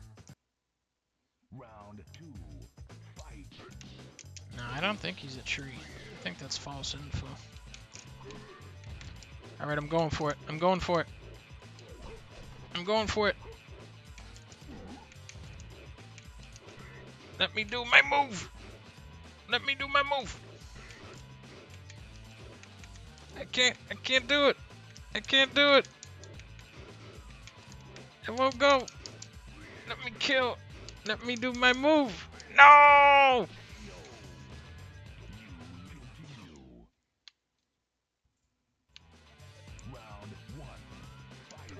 Round 2. Fight. No, I don't think he's a tree. I think that's false info. Alright, I'm going for it. I'm going for it. I'm going for it. Let me do my move. Let me do my move. I can't do it. I can't do it. It won't go. Let me kill. Let me do my move. No! Continue. Round 1. Fight.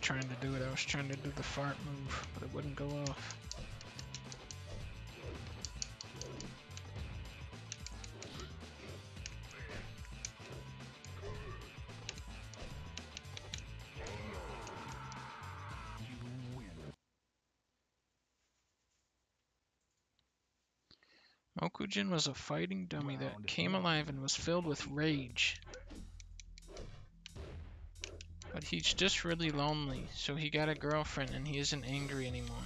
trying to do it. I was trying to do the fart move, but it wouldn't go off. Mokujin was a fighting dummy that came alive and was filled with rage. But he's just really lonely, so he got a girlfriend and he isn't angry anymore.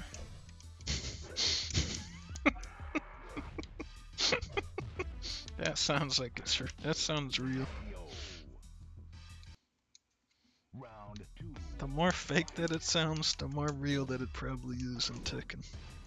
That sounds like it's that sounds real. The more fake that it sounds, the more real that it probably is in Tekken.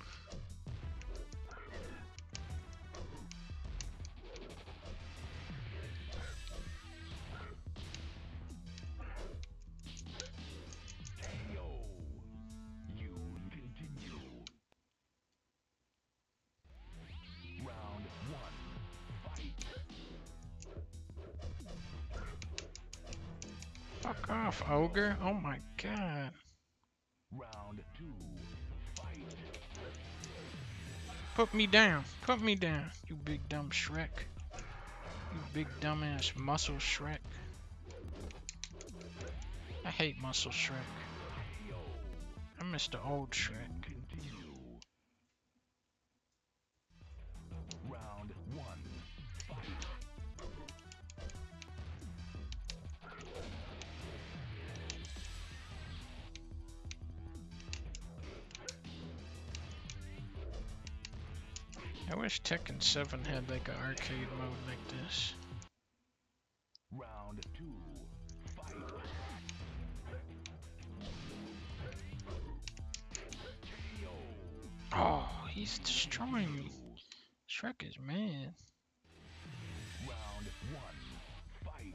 Fuck off, ogre. Oh my god. Round 2, fight. Put me down. Put me down, you big dumb Shrek. You big dumbass muscle Shrek. I hate muscle Shrek. I miss the old Shrek. Round 1, fight. I wish Tekken 7 had like an arcade mode like this. Round 2, fight. Oh, he's destroying me. Shrek is mad. Round 1, fight.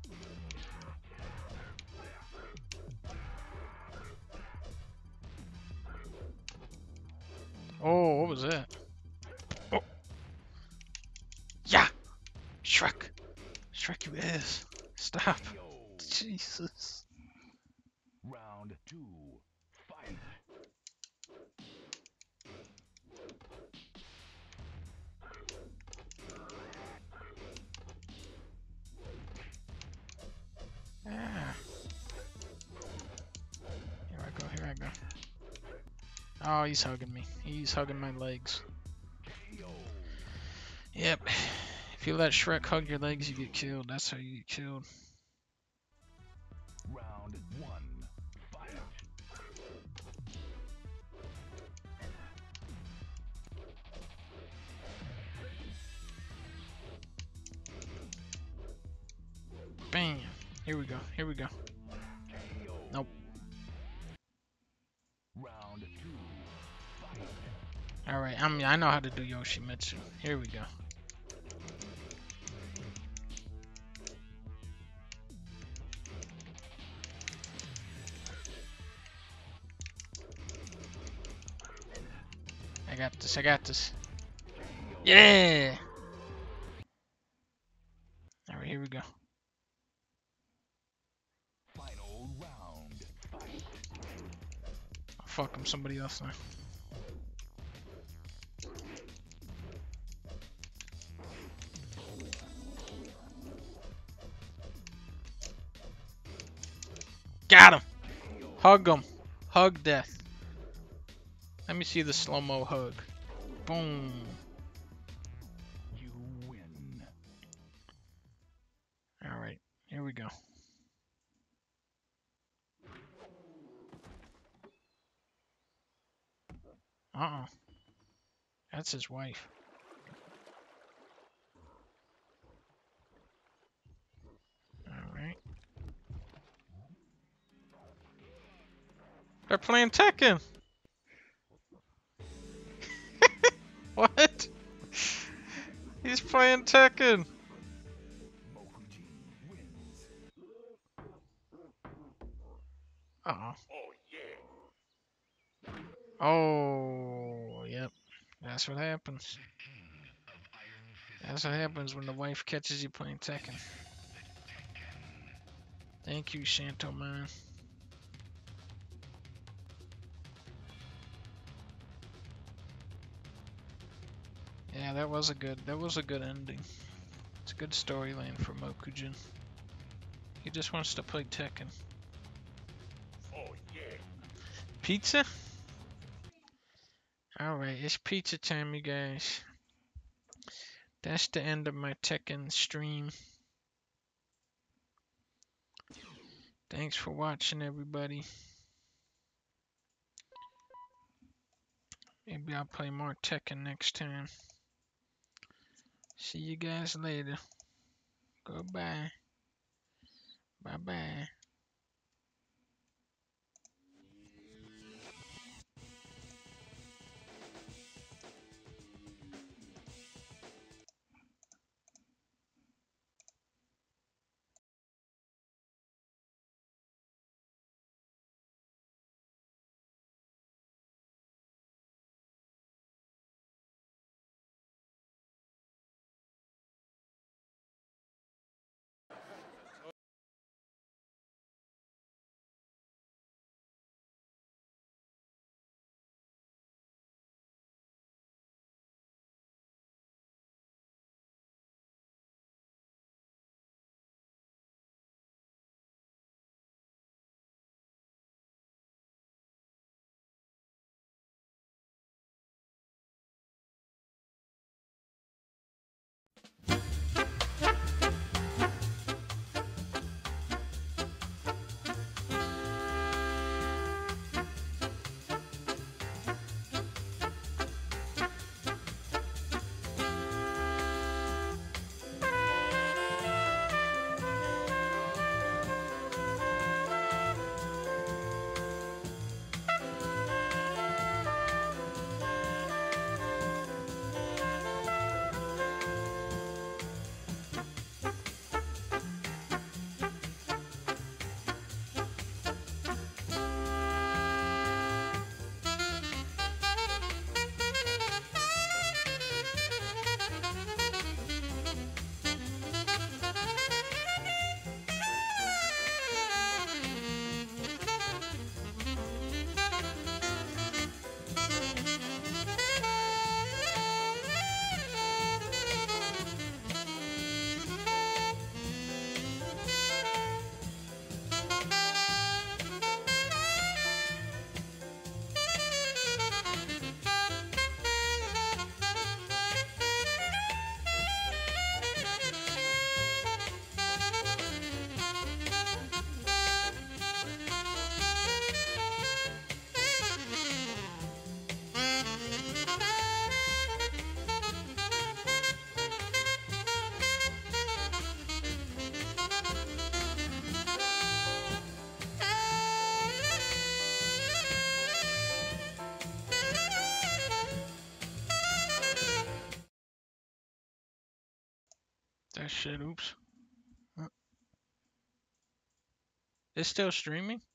Oh, what was that? Oh. Yeah! Shrek! Shrek, you ass. Stop. Jesus. Round 2, fight. Ah. Here I go, here I go. Oh, he's hugging me. He's hugging my legs. Yep. If you let Shrek hug your legs, you get killed. That's how you get killed. Round 1, fight. Bam. Here we go. Here we go. Nope. Round 2, fight. Alright, I know how to do Yoshimitsu. Here we go. I got this, I got this. Yeah! Alright, here we go. Final round, fight. Oh, fuck, I'm somebody else now. Got him! Hug him. Hug death. Let me see the slow-mo hug. Boom. You win. Alright, here we go. Uh-oh. That's his wife. Alright. They're playing Tekken! What? He's playing Tekken! Mokujin wins. Uh-oh. Oh yeah. Oh, yep. That's what happens. That's what happens when the wife catches you playing Tekken. Thank you, Shanto Man. Yeah, that was a good ending. It's a good storyline for Mokujin. He just wants to play Tekken. Oh yeah. Pizza? Alright, it's pizza time, you guys. That's the end of my Tekken stream. Thanks for watching, everybody. Maybe I'll play more Tekken next time. See you guys later. Goodbye. Bye-bye. That shit, oops. It's still streaming?